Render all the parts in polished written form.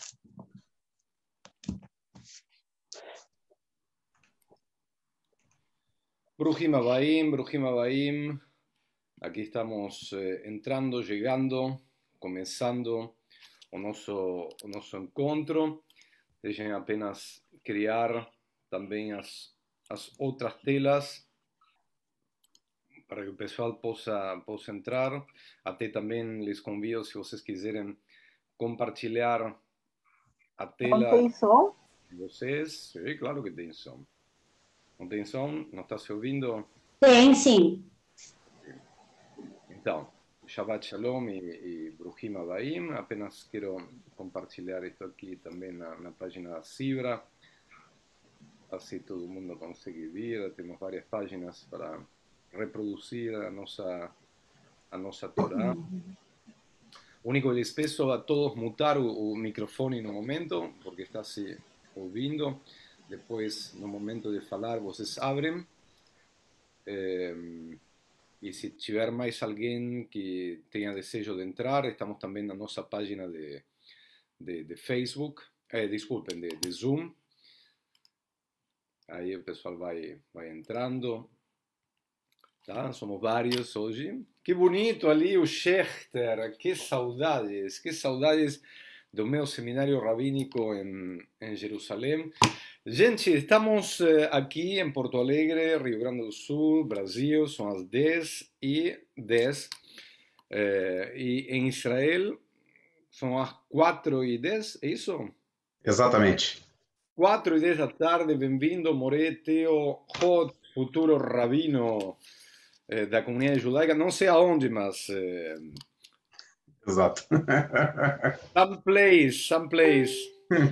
Bruhim Abaim, Bruhim Abaim. Aqui estamos entrando, chegando, começando o nosso encontro. Deixem apenas criar também as outras telas para que o pessoal possa entrar. Até também les convido, se vocês quiserem, compartilhar a tela. Não tem som? Vocês? Sim, claro que tem som. Não tem som? Não está se ouvindo? Tem, sim. Então, Shabbat Shalom e Bruhim Abaim. Apenas quero compartilhar isso aqui também na página da Sibra. Assim todo mundo consegue ver. Temos várias páginas para reproduzir a nossa Torá. O único que les peço a todos mutar o microfone no momento, porque está se ouvindo. Depois, no momento de falar, vocês abrem. E se tiver mais alguém que tenha desejo de entrar, estamos também na nossa página de Facebook, desculpem, de Zoom. Aí o pessoal vai entrando. Tá? Somos vários hoje. Que bonito ali o Schechter, que saudades do meu seminário rabínico em Jerusalém. Gente, estamos aqui em Porto Alegre, Rio Grande do Sul, Brasil, são as 10h10. E em Israel são as 4h10, é isso? Exatamente. 4h10 da tarde, bem-vindo, More Theo Hot, futuro rabino da comunidade judaica, não sei aonde, mas... Exato. Some place.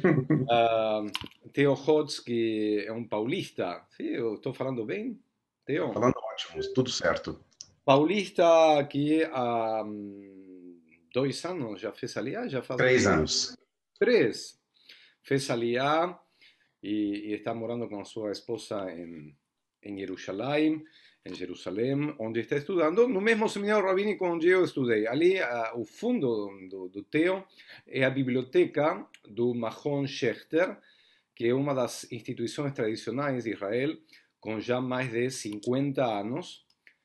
Theo Hotz, que é um paulista. Sim, eu estou falando bem, Theo? Falando ótimo, tudo certo. Paulista que há 2 anos já fez aliá? Já faz 3 anos. 3. Fez aliá e está morando com a sua esposa em Jerusalém, onde está estudando no mesmo seminário rabínico onde eu estudei. Ali, o fundo do Theo é a biblioteca do Mahon Schechter, que é uma das instituições tradicionais de Israel, com já mais de 50 anos,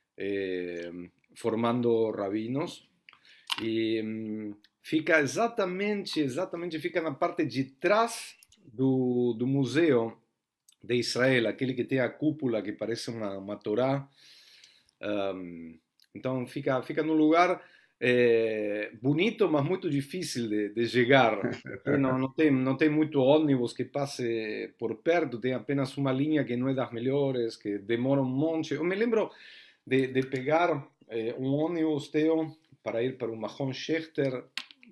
formando rabinos. E fica exatamente fica na parte de trás do museu de Israel, aquele que tem a cúpula que parece uma Torá. Então fica num lugar bonito, mas muito difícil de chegar. Não tem muito ônibus que passe por perto, tem apenas uma linha que não é das melhores, que demora um monte. Eu me lembro de pegar um ônibus, Theo, para ir para o Mahon Schechter,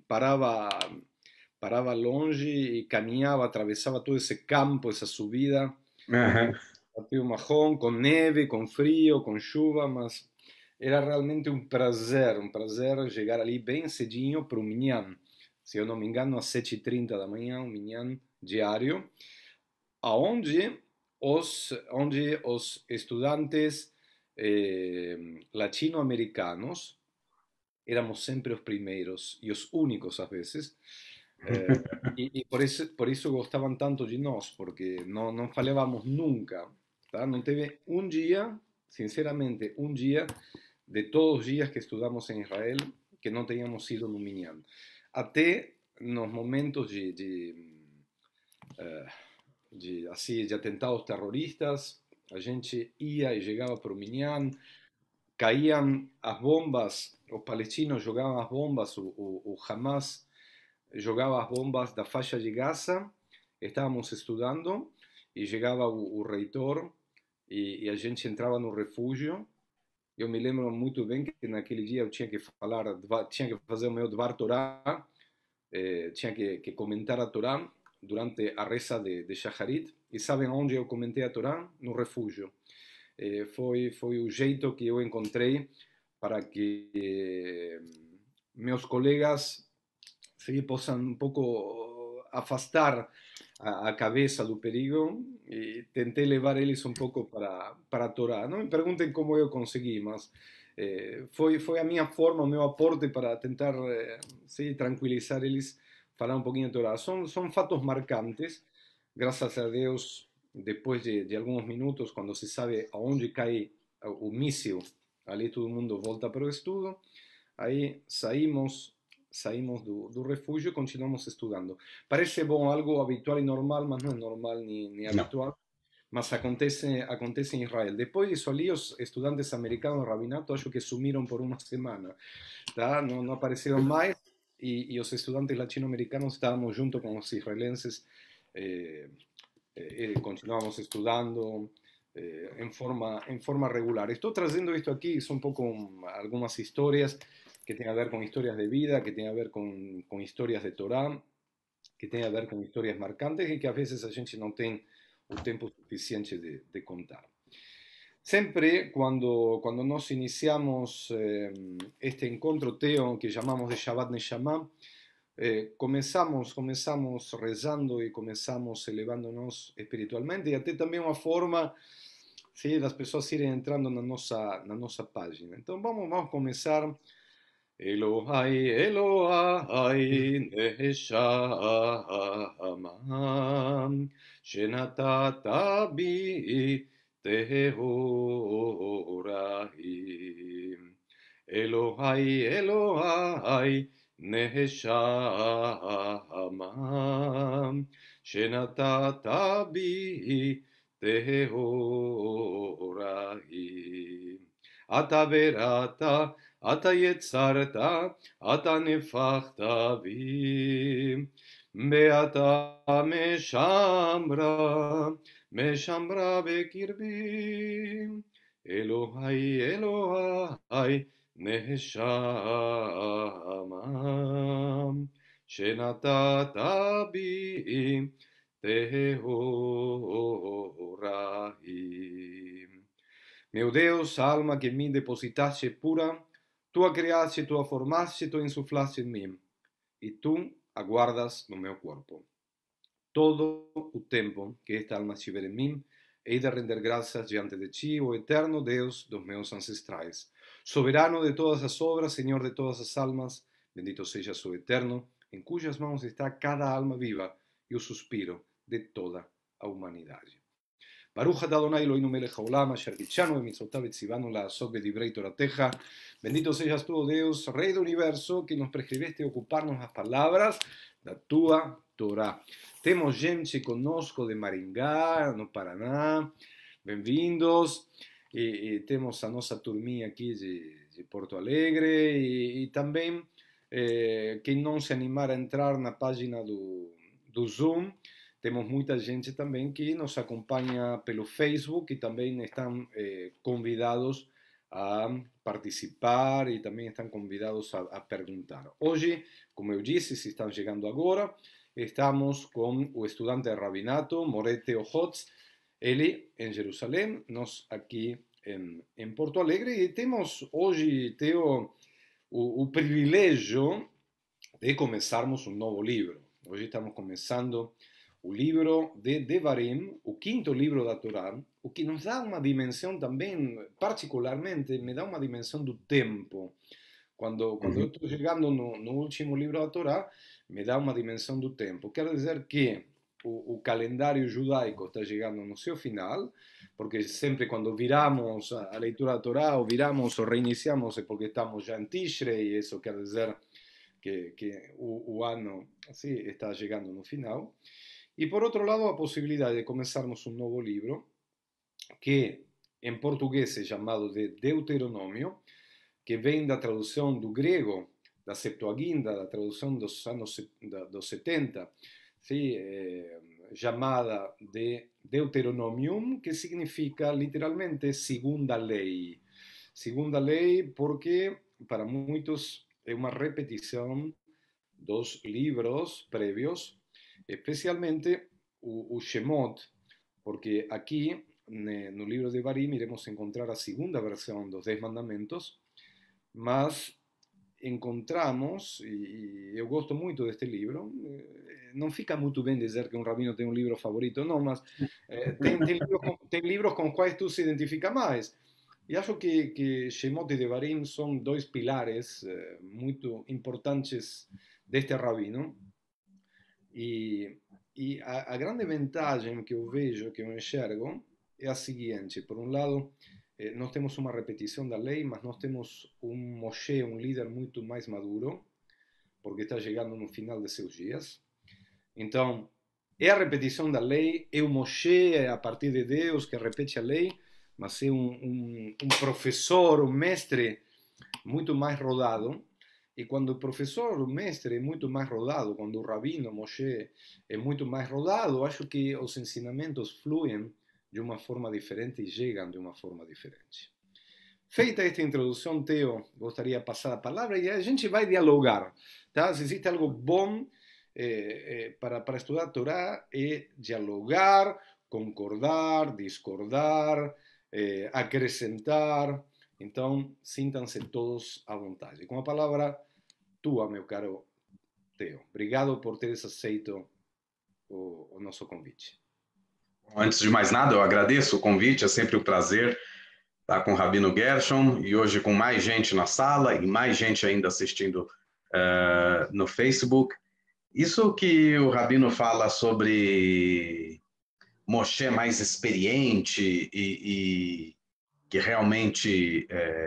parava longe e caminhava, atravessava todo esse campo, essa subida, até o Mahon, com neve, com frio, com chuva, mas era realmente um prazer chegar ali bem cedinho para o Minyan. Se eu não me engano, às 7h30 da manhã, um Minyan diário, onde os estudantes latino-americanos éramos sempre os primeiros e os únicos às vezes. E por isso gostavam tanto de nós, porque não falávamos nunca. Tá? Não teve um dia, sinceramente, um dia de todos os dias que estudamos em Israel que não tenhamos ido no Minyan. Até nos momentos de atentados terroristas, a gente ia e chegava para o Minyan, caíam as bombas, os palestinos jogavam as bombas, o Hamas jogava as bombas da faixa de Gaza, estávamos estudando e chegava o reitor e a gente entrava no refúgio. Eu me lembro muito bem que naquele dia eu tinha que fazer o meu Dvar Torá, tinha que comentar a Torá durante a reza de Shacharit. E sabem onde eu comentei a Torá? No refúgio. Foi o jeito que eu encontrei para que meus colegas possam um pouco afastar a cabeça do perigo, e tentei levar eles um pouco para a Torá. Não me perguntem como eu consegui, mas foi a minha forma, o meu aporte para tentar tranquilizar eles, falar um pouquinho de Torá. São fatos marcantes, graças a Deus, depois de alguns minutos, quando se sabe aonde cai o míssil, ali todo mundo volta para o estudo, aí saímos do refúgio e continuamos estudando. Parece bom, algo habitual e normal, mas não é normal nem Não. habitual. Mas acontece em Israel. Depois disso ali, os estudantes americanos do rabinato acho que sumiram por uma semana, tá? Não apareceram mais e os estudantes latino-americanos estávamos junto com os israelenses, eh, continuamos estudando em forma regular. Estou trazendo isto aqui, são um pouco algumas histórias que têm a ver com histórias de vida, que têm a ver com histórias de Torá, que têm a ver com histórias marcantes e que às vezes a gente não tem o tempo suficiente de contar. Sempre quando nós iniciamos este encontro teo que chamamos de Shabbat Neshama, começamos rezando e começamos elevando-nos espiritualmente e até também uma forma das pessoas irem entrando na nossa página. Então vamos começar. Elohai, Elohai, Neshama, Shenatata bi Tehorahim. Elohai, Elohai, Neshama, Shenatata bi Tehorahim. Ataverata, אתה יצרת, אתה נפחת בי, ואתה משמרה בקרבי. אלוהי, אלוהי, נשמה, שנתת בי טהוריים. Meu Deus, a alma que em mim depositaste pura, tu a criaste, tu a formaste, tu insuflaste em mim, e tu a guardas no meu corpo. Todo o tempo que esta alma estiver em mim, hei de render graças diante de ti, o eterno Deus dos meus ancestrais. Soberano de todas as obras, Senhor de todas as almas, bendito sejas o eterno, em cujas mãos está cada alma viva e o suspiro de toda a humanidade. Baruch atah Adonai Eloheinu melech haolam, asher kitshanu bemitzvotav vetzivanu la'asok bedivrei Torateja. Bendito sejas tú, Deus, Rei do Universo, que nos prescreveste ocuparnos las palabras da tua Torá. Temos gente conosco de Maringá, no Paraná, bem-vindos. Temos a nossa turminha aqui de Porto Alegre e também quem não se animar a entrar na página do Zoom, temos muita gente também que nos acompanha pelo Facebook e também estão convidados a participar e também estão convidados a perguntar. Hoje, como eu disse, se estão chegando agora, estamos com o estudante de Rabinato, Morete Ojotz, ele em Jerusalém, nós aqui em Porto Alegre, e temos hoje, Teo, o privilégio de começarmos um novo livro. Hoje estamos começando o livro de Devarim, o quinto livro da Torá, o que nos dá uma dimensão também, particularmente, me dá uma dimensão do tempo. Quando eu estou chegando no último livro da Torá, me dá uma dimensão do tempo. Quer dizer que o calendário judaico está chegando no seu final, porque sempre quando viramos a leitura da Torá, ou viramos ou reiniciamos, é porque estamos já em Tishrei, e isso quer dizer que o ano assim, está chegando no final. E por outro lado, a possibilidade de começarmos um novo livro, que em português é chamado de Deuteronômio, que vem da tradução do grego, da Septuaginta, da tradução dos anos dos 70, sim, chamada de Deuteronomium, que significa literalmente segunda lei. Segunda lei porque para muitos é uma repetição dos livros prévios, especialmente o Shemot, porque aqui no livro de Barim iremos encontrar a segunda versão dos 10 mandamentos, mas encontramos, e eu gosto muito deste livro, não fica muito bem dizer que um rabino tem um livro favorito, não, mas tem livros com os quais tu se identifica mais. E acho que Shemot e Devarim são dois pilares muito importantes deste rabino, E, e a grande vantagem que eu vejo, que eu enxergo, é a seguinte: por um lado, nós temos uma repetição da lei, mas nós temos um Moshe, um líder muito mais maduro, porque está chegando no final de seus dias. Então, é a repetição da lei, é o Moshe, é a partir de Deus que repete a lei, mas é um professor, um mestre muito mais rodado. E quando o professor, o mestre é muito mais rodado, quando o rabino, Moshe, é muito mais rodado, acho que os ensinamentos fluem de uma forma diferente e chegam de uma forma diferente. Feita esta introdução, Theo, gostaria de passar a palavra e a gente vai dialogar. Tá? Se existe algo bom para estudar a Torá, é dialogar, concordar, discordar, acrescentar. Então, sintam-se todos à vontade. Com a palavra tua, meu caro Theo. Obrigado por teres aceito o nosso convite. Antes de mais nada, eu agradeço o convite, é sempre um prazer estar com o Rabino Gershon e hoje com mais gente na sala e mais gente ainda assistindo no Facebook. Isso que o Rabino fala sobre Moshe mais experiente e que realmente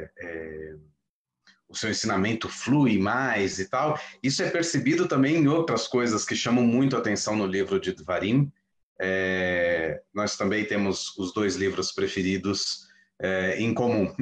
o seu ensinamento flui mais e tal, isso é percebido também em outras coisas que chamam muito a atenção no livro de Dvarim. Nós também temos os dois livros preferidos em comum.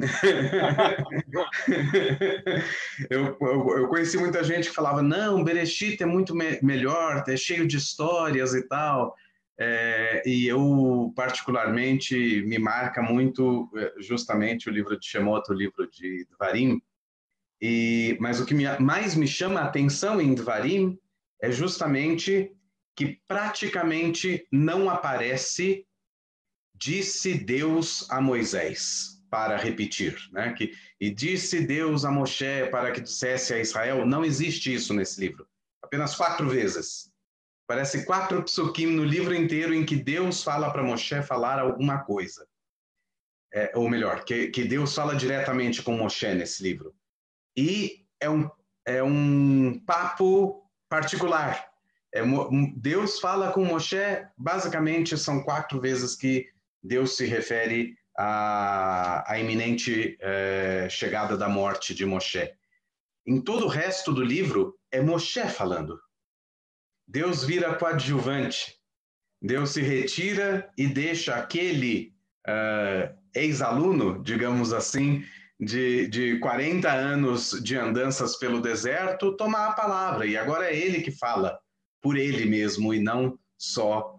eu conheci muita gente que falava, não, Bereshit é muito melhor, é cheio de histórias e tal. E eu, particularmente, me marca muito justamente o livro de Shemot, o livro de Dvarim. Mas o que mais me chama a atenção em Dvarim é justamente que praticamente não aparece disse Deus a Moisés para repetir, né? E disse Deus a Moshe para que dissesse a Israel, não existe isso nesse livro. Apenas 4 vezes. Parece 4 psukim no livro inteiro em que Deus fala para Moshe falar alguma coisa. Ou melhor, que Deus fala diretamente com Moshe nesse livro. E é um papo particular. Deus fala com Moshe, basicamente são 4 vezes que Deus se refere à iminente chegada da morte de Moshe. Em todo o resto do livro, é Moshe falando. Deus vira coadjuvante. Deus se retira e deixa aquele ex-aluno, digamos assim, de 40 anos de andanças pelo deserto, tomar a palavra. E agora é ele que fala por ele mesmo e não só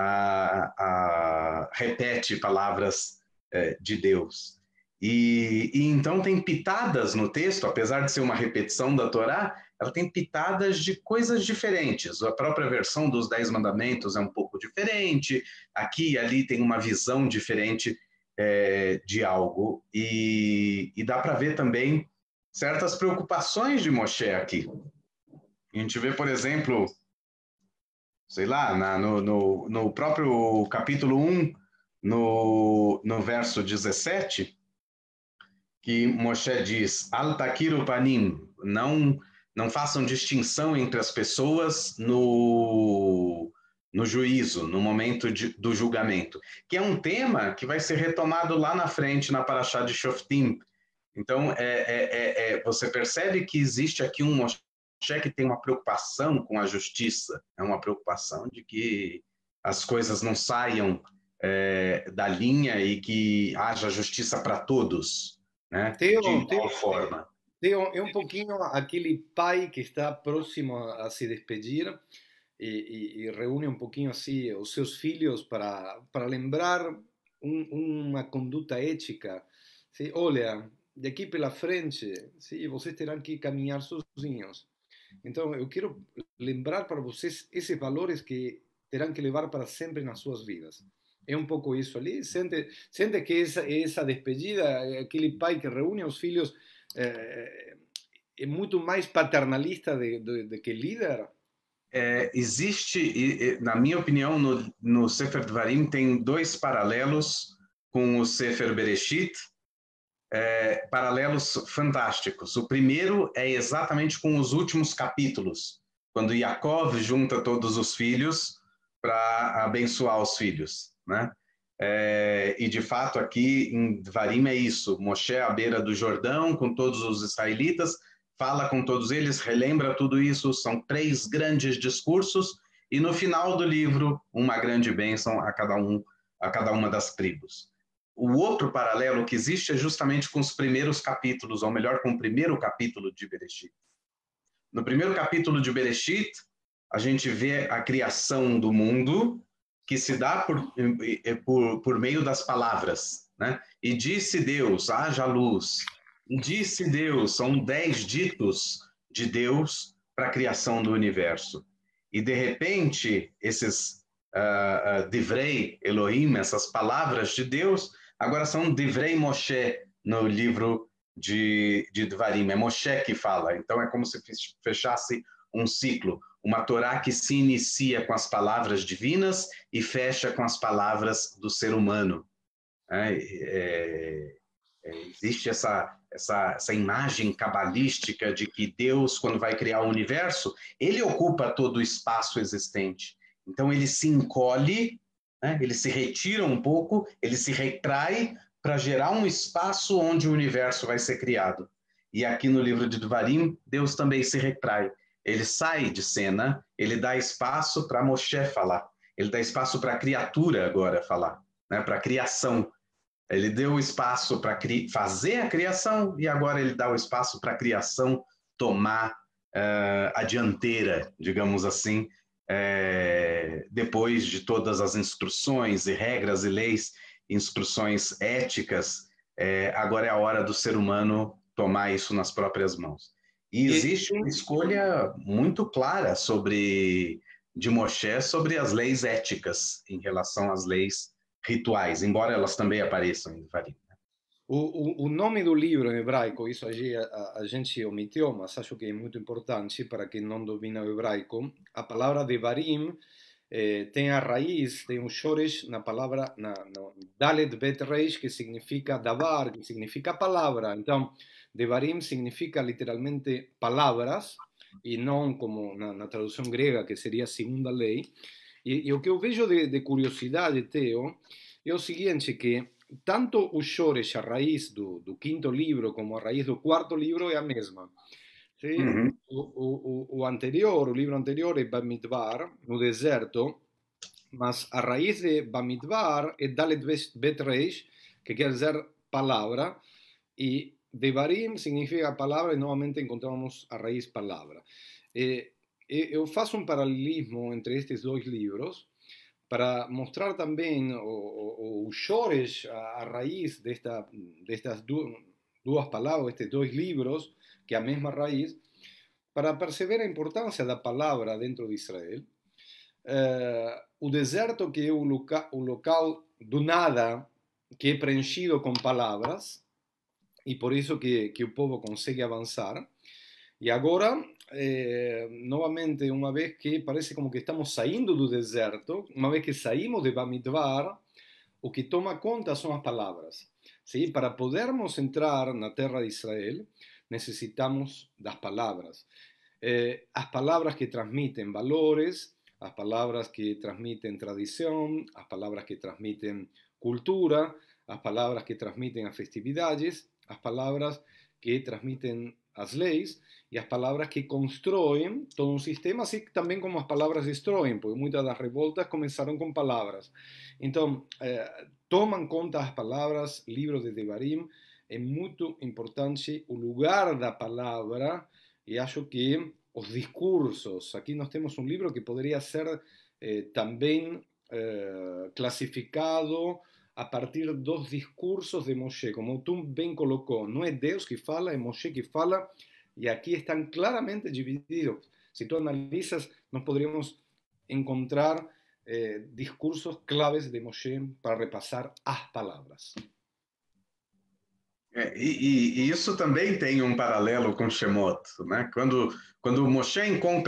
repete palavras de Deus. E então tem pitadas no texto, apesar de ser uma repetição da Torá, ela tem pitadas de coisas diferentes. A própria versão dos 10 Mandamentos é um pouco diferente, aqui e ali tem uma visão diferente de algo. E dá para ver também certas preocupações de Moshe aqui. A gente vê, por exemplo, sei lá, no próprio capítulo 1, no verso 17, que Moshe diz, Al takiru panim, não façam distinção entre as pessoas no juízo, no momento do julgamento, que é um tema que vai ser retomado lá na frente, na Parashá de Shoftim. Então, você percebe que existe aqui um Moshe que tem uma preocupação com a justiça, é uma preocupação de que as coisas não saiam da linha e que haja justiça para todos, né? Theo, De igual forma. Theo, é um pouquinho aquele pai que está próximo a se despedir e reúne um pouquinho assim os seus filhos para lembrar uma conduta ética. Sim, olha, daqui pela frente, sim, vocês terão que caminhar sozinhos. Então, eu quero lembrar para vocês esses valores que terão que levar para sempre nas suas vidas. É um pouco isso ali. Sente que essa despedida, aquele pai que reúne os filhos, é muito mais paternalista de que líder. Existe, na minha opinião, no Sefer Dvarim tem 2 paralelos com o Sefer Bereshit, paralelos fantásticos. O primeiro é exatamente com os últimos capítulos, quando Yaakov junta todos os filhos para abençoar os filhos, né? E de fato aqui em Devarim é isso, Moshe à beira do Jordão com todos os israelitas, fala com todos eles, relembra tudo isso, são 3 grandes discursos e no final do livro uma grande bênção a cada uma das tribos. O outro paralelo que existe é justamente com os primeiros capítulos, ou melhor, com o primeiro capítulo de Bereshit. No primeiro capítulo de Bereshit, a gente vê a criação do mundo que se dá por meio das palavras, né? E disse Deus, haja luz. E disse Deus, são 10 ditos de Deus para a criação do universo. E de repente, esses Divrei Elohim, essas palavras de Deus, agora são Divrei Moshe no livro de Devarim. É Moshe que fala. Então é como se fechasse um ciclo. Uma Torá que se inicia com as palavras divinas e fecha com as palavras do ser humano. Existe essa imagem cabalística de que Deus, quando vai criar o universo, ele ocupa todo o espaço existente. Então ele se encolhe, né? Ele se retira um pouco, ele se retrai para gerar um espaço onde o universo vai ser criado. E aqui no livro de Devarim, Deus também se retrai. Ele sai de cena, ele dá espaço para Moshe falar, ele dá espaço para a criatura agora falar, né? Para a criação. Ele deu o espaço para fazer a criação e agora ele dá o espaço para a criação tomar a dianteira, digamos assim, depois de todas as instruções e regras e leis, instruções éticas, agora é a hora do ser humano tomar isso nas próprias mãos. E existe uma escolha muito clara de Moshe sobre as leis éticas em relação às leis rituais, embora elas também apareçam em Devarim. O nome do livro em hebraico, isso a gente omitiu, mas acho que é muito importante para quem não domina o hebraico. A palavra Devarim tem a raiz, tem um shoresh na palavra, no Dalet Bet Reish, que significa davar, que significa palavra. Então, Devarim significa literalmente palavras, e não como na tradução grega, que seria a segunda lei. E o que eu vejo de curiosidade, Theo, é o seguinte, que tanto o shoresh, a raiz do quinto livro, como a raiz do quarto livro é a mesma. Sim? Uhum. O livro anterior é Bamidbar, no deserto, mas a raiz de Bamidbar é Dalet Bet Reish, que quer dizer palavra, e Devarim significa palavra, e novamente encontramos a raiz palavra. Eu faço um paralelismo entre estes 2 livros para mostrar também o shoresh, a raiz destas 2 palavras, estes 2 livros, que é a mesma raiz, para perceber a importância da palavra dentro de Israel. O deserto, que é o local do nada, que é preenchido com palavras, e por isso que o povo consegue avançar. E agora, novamente, uma vez que parece como que estamos saindo do deserto, uma vez que saímos de Bamidbar, o que toma conta são as palavras. Sim? Para podermos entrar na terra de Israel, necesitamos das palavras. As palavras que transmitem valores, as palavras que transmitem tradição, as palavras que transmitem cultura, as palavras que transmitem as festividades, as palavras que transmitem as leis e as palavras que constroem todo um sistema, assim também como as palavras destroem, porque muitas das revoltas começaram com palavras. Então, tomam conta as palavras, livro de Devarim, é muito importante o lugar da palavra, e acho que os discursos, aqui nós temos um livro que poderia ser também classificado a partir dos discursos de Moshe, como tu bem colocou, não é Deus que fala, é Moshe que fala, e aqui estão claramente divididos. Se tu analisas, nós poderíamos encontrar discursos claves de Moshe para repassar as palavras. E isso também tem um paralelo com Shemot, né? Quando Moshe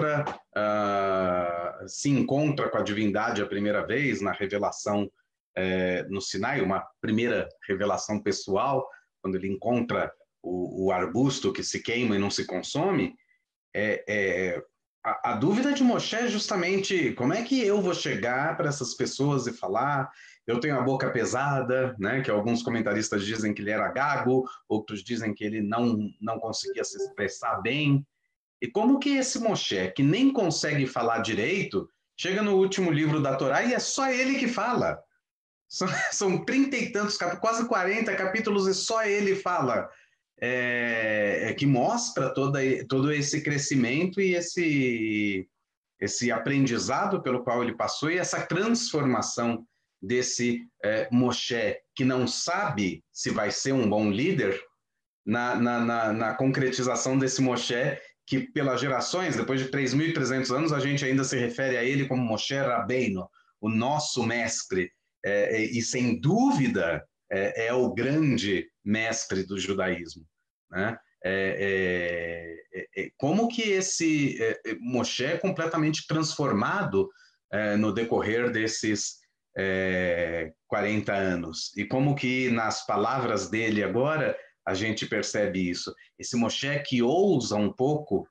se encontra com a divindade a primeira vez na revelação no Sinai, uma primeira revelação pessoal, quando ele encontra o arbusto que se queima e não se consome, A dúvida de Moshe é justamente como é que eu vou chegar para essas pessoas e falar. Eu tenho a boca pesada, né? Que alguns comentaristas dizem que ele era gago, outros dizem que ele não conseguia se expressar bem. E como que esse Moshe, que nem consegue falar direito, chega no último livro da Torá e é só ele que fala? São 30 e tantos capítulos, quase 40 capítulos e só ele fala. Que mostra todo esse crescimento e esse aprendizado pelo qual ele passou e essa transformação desse Moshe que não sabe se vai ser um bom líder na concretização desse Moshe que pelas gerações, depois de 3.300 anos, a gente ainda se refere a ele como Moshe Rabbeinu, o nosso mestre, e sem dúvida é o grande mestre do judaísmo, né? Como que esse Moshe é completamente transformado no decorrer desses 40 anos. E como que nas palavras dele agora a gente percebe isso. Esse Moshe que ousa um pouco,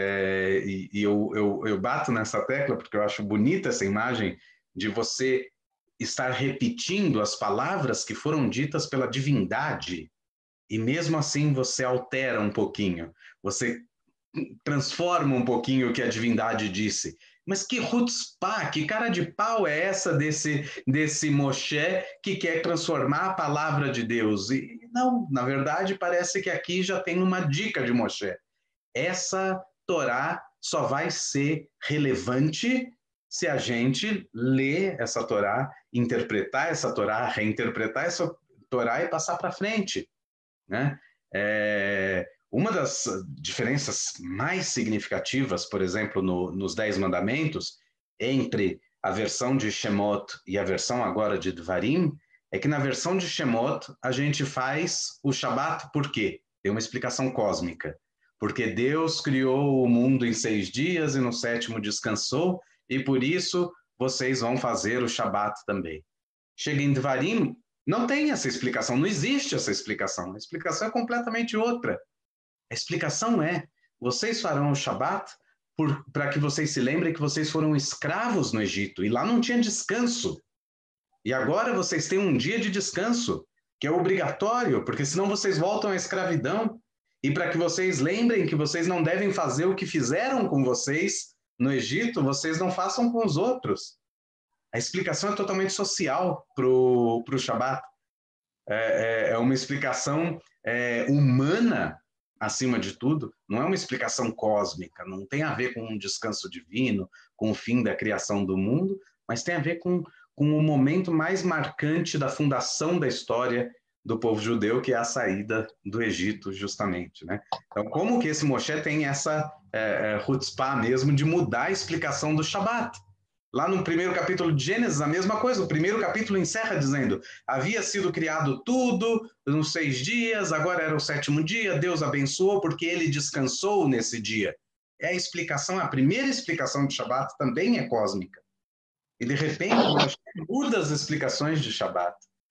e eu bato nessa tecla porque eu acho bonita essa imagem de você estar repetindo as palavras que foram ditas pela divindade e mesmo assim você altera um pouquinho, você transforma um pouquinho o que a divindade disse. Mas que chutzpah, que cara de pau é essa desse Moshe que quer transformar a palavra de Deus? E não, na verdade, parece que aqui já tem uma dica de Moshe. Essa Torá só vai ser relevante se a gente ler essa Torá, interpretar essa Torá, reinterpretar essa Torá e passar para frente, né? Uma das diferenças mais significativas, por exemplo, nos Dez Mandamentos, entre a versão de Shemot e a versão agora de Dvarim, é que na versão de Shemot a gente faz o Shabat por quê? Tem uma explicação cósmica. Porque Deus criou o mundo em 6 dias e no sétimo descansou, e por isso vocês vão fazer o Shabat também. Chega em Dvarim, não tem essa explicação, não existe essa explicação. A explicação é completamente outra. A explicação é: vocês farão o Shabat para que vocês se lembrem que vocês foram escravos no Egito e lá não tinha descanso. E agora vocês têm um dia de descanso, que é obrigatório, porque senão vocês voltam à escravidão. E para que vocês lembrem que vocês não devem fazer o que fizeram com vocês no Egito, vocês não façam com os outros. A explicação é totalmente social para o Shabat. É uma explicação humana, acima de tudo, não é uma explicação cósmica, não tem a ver com um descanso divino, com o fim da criação do mundo, mas tem a ver com o momento mais marcante da fundação da história do povo judeu, que é a saída do Egito, justamente, né? Então, como que esse Moshe tem essa chutzpah mesmo de mudar a explicação do Shabat? Lá no primeiro capítulo de Gênesis, a mesma coisa. O primeiro capítulo encerra dizendo: havia sido criado tudo nos 6 dias, agora era o sétimo dia, Deus abençoou porque ele descansou nesse dia. É a explicação, a primeira explicação de Shabat também é cósmica. E de repente, Moshe muda as explicações de Shabat.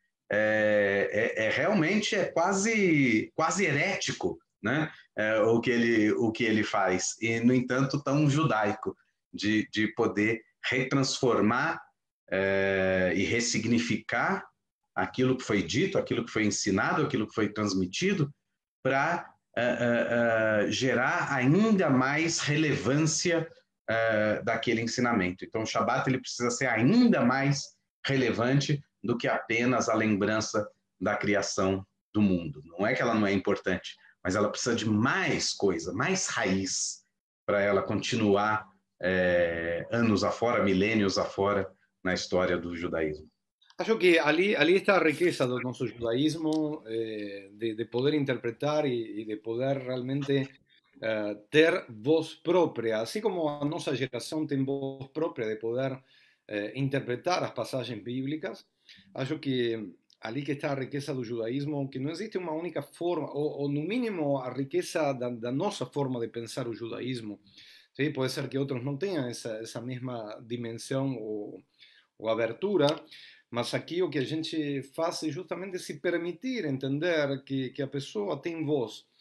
Realmente quase herético, né? O que ele faz. E, no entanto, tão judaico de poder retransformar e ressignificar aquilo que foi dito, aquilo que foi ensinado, aquilo que foi transmitido, para gerar ainda mais relevância daquele ensinamento. Então, o Shabat ele precisa ser ainda mais relevante do que apenas a lembrança da criação do mundo. Não é que ela não é importante, mas ela precisa de mais coisa, mais raiz, para ela continuar anos afora, milênios afora, na história do judaísmo. Acho que ali está a riqueza do nosso judaísmo, de poder interpretar e de poder realmente ter voz própria, assim como a nossa geração tem voz própria de poder interpretar as passagens bíblicas. Acho que ali que está a riqueza do judaísmo, que não existe uma única forma, ou no mínimo a riqueza da nossa forma de pensar o judaísmo. ¿Sí? Puede ser que otros no tengan esa misma dimensão ou abertura, mas aqui o que a gente faz é justamente se permitir entender que a pessoa tem voz.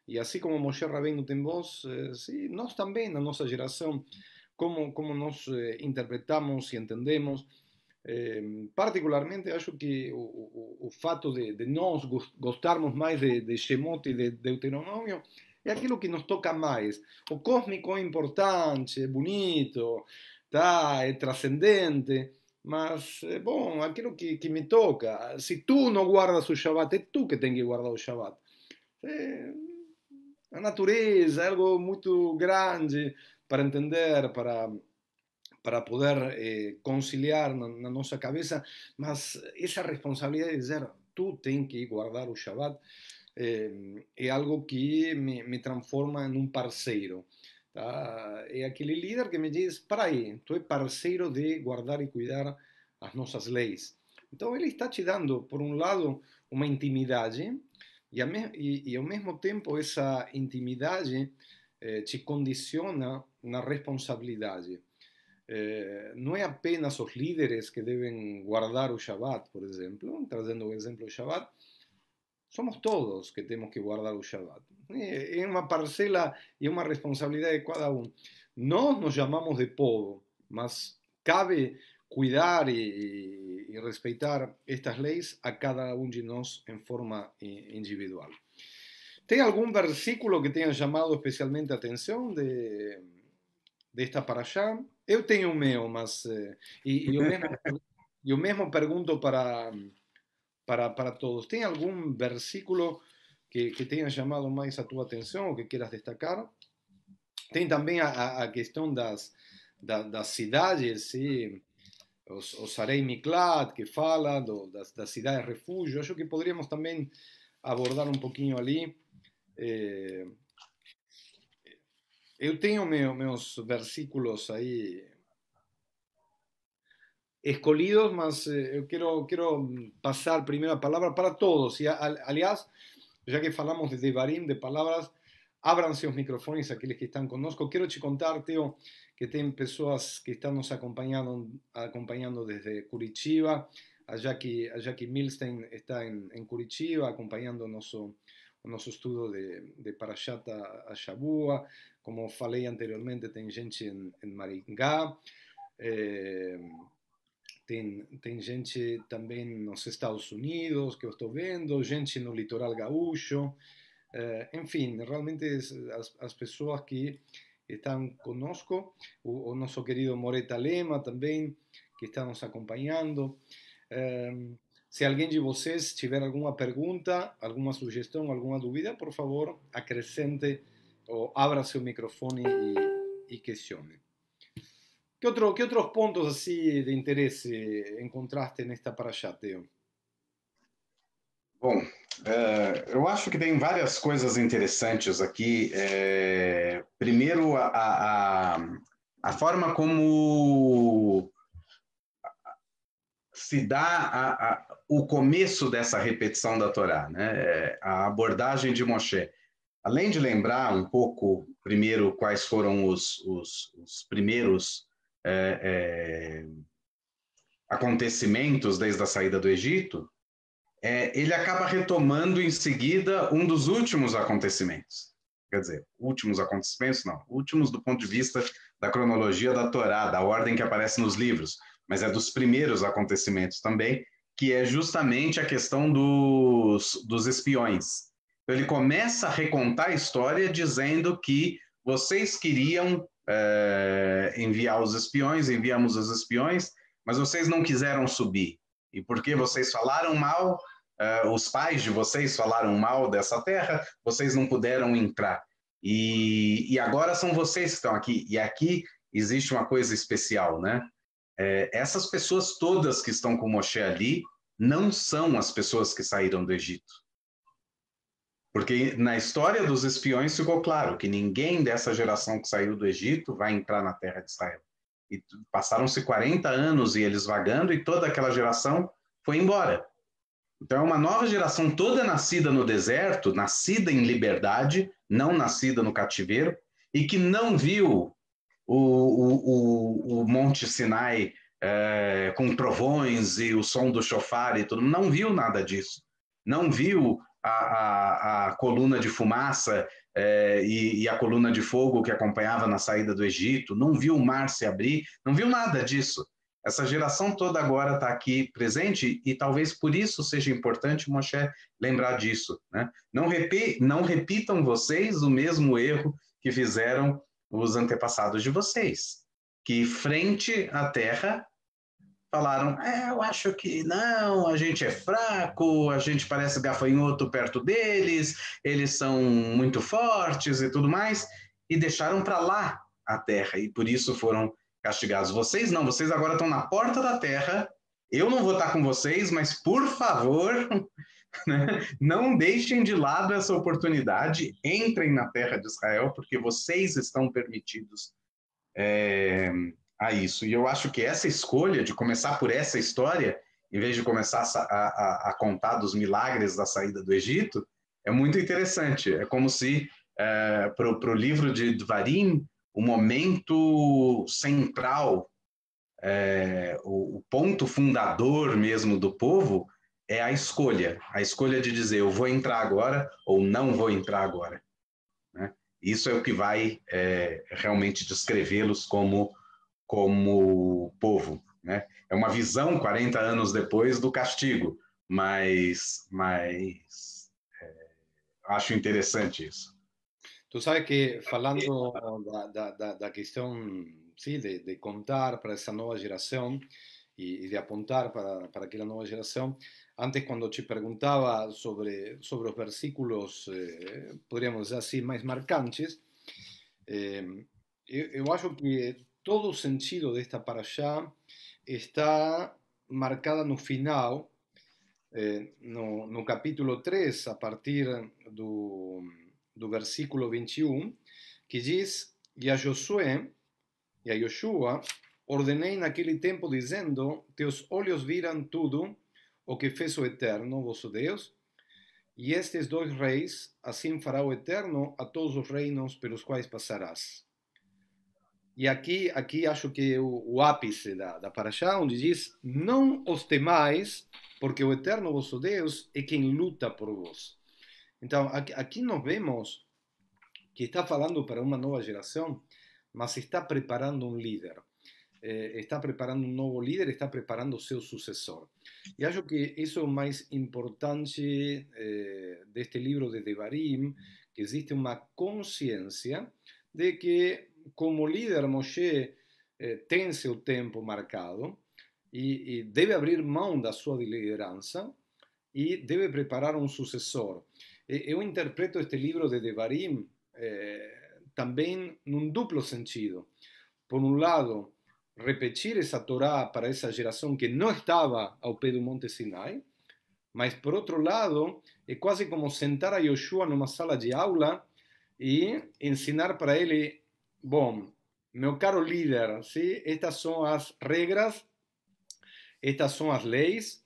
E assim como Moshe Rabbeinu tem voz, sim, nós também, na nossa geração, como nós interpretamos e entendemos. Particularmente, acho que o fato de nós gostarmos mais de Shemot e de Deuteronômio é aquilo que nos toca mais. O cósmico é importante, é bonito, tá, é transcendente, mas, bom, aquilo que me toca. Se tu não guardas o Shabbat, é tu que tem que guardar o Shabbat. É, a natureza é algo muito grande para entender, para poder conciliar na nossa cabeça, mas essa responsabilidade de dizer tu tem que guardar o Shabbat é algo que me transforma em um parceiro. Tá? É aquele líder que me diz, para aí, tu é parceiro de guardar e cuidar as nossas leis. Então ele está te dando, por um lado, uma intimidade e ao mesmo tempo essa intimidade te condiciona na responsabilidade. Não é apenas os líderes que devem guardar o Shabbat, por exemplo, trazendo o exemplo do Shabbat, somos todos que temos que guardar o Shabbat. É uma parcela e uma responsabilidade de cada um. Nós nos chamamos de povo, mas cabe cuidar e respeitar estas leis a cada um de nós em forma individual. Tem algum versículo que tenha chamado especialmente a atenção desta paraxá? Eu tenho o meu, mas eu mesmo pergunto para todos. Tem algum versículo que tenha chamado mais a tua atenção ou que queiras destacar? Tem também a questão das cidades, sim? Os Arei Miklat, que fala das cidades refúgio. Acho que poderíamos também abordar um pouquinho ali. Eu tenho meus versículos aí escolhidos, mas eu quero passar primeiro a palavra para todos. E, aliás, já que falamos de Devarim, de palavras, abram-se os microfones aqueles que estão conosco. Quero te contar, Teo, que tem pessoas que estão nos acompanhando desde Curitiba. A Jackie Milstein está em Curitiba, acompanhando o nosso estudo de Parashat Shavua. Como falei anteriormente, tem gente em Maringá. Tem gente também nos Estados Unidos, que eu estou vendo, gente no litoral gaúcho, enfim, realmente as pessoas que estão conosco, o nosso querido Moreta Lema também, que está nos acompanhando. Se alguém de vocês tiver alguma pergunta, alguma sugestão, alguma dúvida, por favor, acrescente ou abra seu microfone e questione. Que outros pontos assim de interesse encontraste nesta paraxá, Teo? Bom, eu acho que tem várias coisas interessantes aqui. Primeiro, a forma como se dá o começo dessa repetição da Torá, né? A abordagem de Moshe. Além de lembrar um pouco, primeiro, quais foram os primeiros acontecimentos desde a saída do Egito, ele acaba retomando em seguida um dos últimos acontecimentos. Quer dizer, últimos acontecimentos não, últimos do ponto de vista da cronologia da Torá, da ordem que aparece nos livros, mas é dos primeiros acontecimentos também, que é justamente a questão dos espiões. Então, ele começa a recontar a história dizendo que vocês queriam enviar os espiões, enviamos os espiões, mas vocês não quiseram subir. E porque vocês falaram mal, os pais de vocês falaram mal dessa terra, vocês não puderam entrar. E agora são vocês que estão aqui. E aqui existe uma coisa especial, né? Essas pessoas todas que estão com Moshe ali não são as pessoas que saíram do Egito. Porque na história dos espiões ficou claro que ninguém dessa geração que saiu do Egito vai entrar na terra de Israel. E passaram-se 40 anos e eles vagando e toda aquela geração foi embora. Então é uma nova geração toda nascida no deserto, nascida em liberdade, não nascida no cativeiro, e que não viu o Monte Sinai com trovões e o som do shofar e tudo, não viu nada disso. Não viu a coluna de fumaça e a coluna de fogo que acompanhava na saída do Egito, não viu o mar se abrir, não viu nada disso. Essa geração toda agora está aqui presente e talvez por isso seja importante Moshe lembrar disso. Né? Não repitam vocês o mesmo erro que fizeram os antepassados de vocês, que frente à terra falaram, eu acho que não, a gente é fraco, a gente parece gafanhoto perto deles, eles são muito fortes e tudo mais, e deixaram para lá a terra, e por isso foram castigados. Vocês não, vocês agora estão na porta da terra, eu não vou estar com vocês, mas por favor, né, não deixem de lado essa oportunidade, entrem na terra de Israel, porque vocês estão permitidos a isso. E eu acho que essa escolha de começar por essa história, em vez de começar a contar dos milagres da saída do Egito, é muito interessante. É como se, para o livro de Dvarim, o momento central, o ponto fundador mesmo do povo, é a escolha de dizer eu vou entrar agora ou não vou entrar agora. Né? Isso é o que vai realmente descrevê-los como povo. Né? É uma visão 40 anos depois do castigo, mas acho interessante isso. Tú sabes que falando da questão sim, de contar para essa nova geração e de apontar para aquela nova geração, antes quando te perguntava sobre os versículos, podríamos dizer assim, mais marcantes, eu acho que todo o sentido desta paraxá está marcada no final, no capítulo 3, a partir do versículo 21, que diz: E a Josué e a Yoshua ordenei naquele tempo, dizendo: Teus olhos viram tudo o que fez o Eterno, vosso Deus, e estes dois reis, assim fará o Eterno a todos os reinos pelos quais passarás. E aqui acho que é o ápice da Paraxá, onde diz: Não os temais, porque o Eterno vosso Deus é quem luta por vós. Então, aqui nós vemos que está falando para uma nova geração, mas está preparando um líder. Está preparando um novo líder, está preparando o seu sucessor. E acho que isso é o mais importante deste livro de Devarim, que existe uma consciência de que, como líder, Moshe tem seu tempo marcado e deve abrir mão da sua liderança e deve preparar um sucessor. Eu interpreto este livro de Devarim também num duplo sentido. Por um lado, repetir essa Torá para essa geração que não estava ao pé do Monte Sinai, mas por outro lado, é quase como sentar a Yoshua numa sala de aula e ensinar para ele: bom, meu caro líder, ¿sí? Estas são as regras, estas são as leis,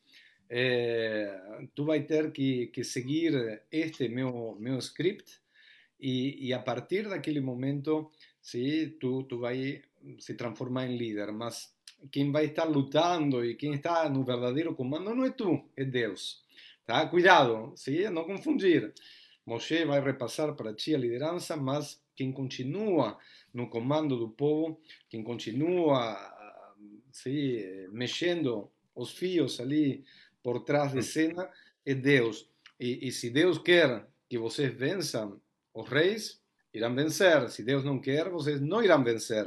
tu vai ter que seguir este meu script e a partir daquele momento, sim, tu vai se transformar em líder, mas quem vai estar lutando e quem está no verdadeiro comando não é tu, é Deus. Tá? Cuidado, sim, não confundir. Moshe vai repassar para ti a liderança, mas quem continua no comando do povo, quem continua sim, mexendo os fios ali por trás de cena, é Deus. E se Deus quer que vocês vençam os reis, irão vencer. Se Deus não quer, vocês não irão vencer.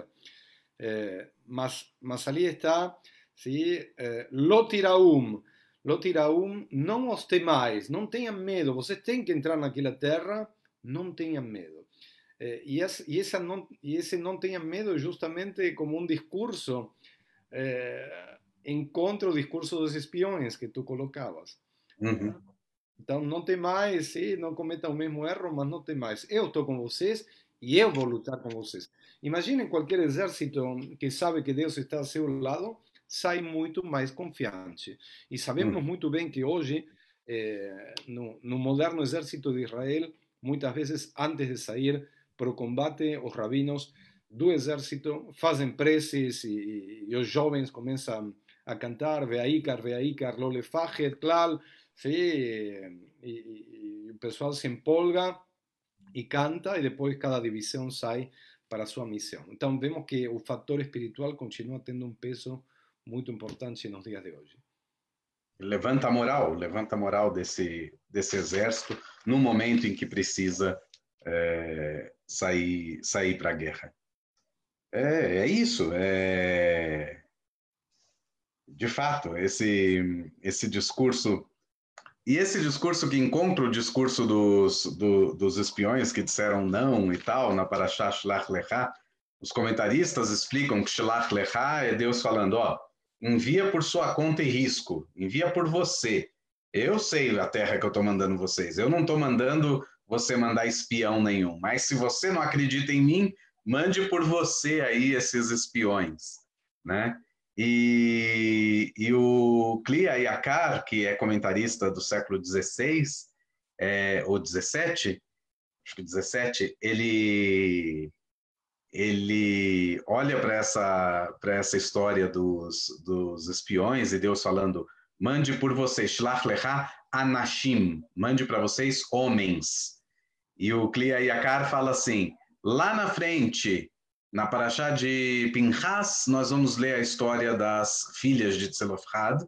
Mas ali está, sim, Lotiraum. Lotiraum, não os temais, não tenham medo. Vocês têm que entrar naquela terra, não tenham medo. E esse não tenham medo justamente como um discurso encontra o discurso dos espiões que tu colocavas. Uhum. Então, não tem mais, sim, não cometa o mesmo erro, mas não tem mais. Eu estou com vocês e eu vou lutar com vocês. Imaginem qualquer exército que sabe que Deus está ao seu lado, sai muito mais confiante. E sabemos muito bem que hoje, no moderno exército de Israel, muitas vezes, antes de sair para o combate, os rabinos do exército fazem preces e os jovens começam a cantar Ve'aikar, Ve'aikar, lo lefachet, klal, sim, e o pessoal se empolga e canta, e depois cada divisão sai para a sua missão. Então vemos que o fator espiritual continua tendo um peso muito importante nos dias de hoje. Levanta a moral desse exército no momento em que precisa sair para a guerra. É isso. De fato, esse discurso. E esse discurso que encontra o discurso dos espiões que disseram não e tal, na Parashá Shlach Lecha, os comentaristas explicam que Shlach Lecha é Deus falando, ó, envia por sua conta e risco, envia por você. Eu sei a terra que eu estou mandando vocês, eu não estou mandando você mandar espião nenhum, mas se você não acredita em mim, mande por você aí esses espiões, né? E o Kli Ayakar, que é comentarista do século XVI, ou XVII, acho que XVII, ele olha para essa história dos espiões e Deus falando, mande por vocês, Shlach Lecha Anashim, mande para vocês homens. E o Kli Ayakar fala assim, lá na frente, na Parashá de Pinchas, nós vamos ler a história das filhas de Tzelofhad.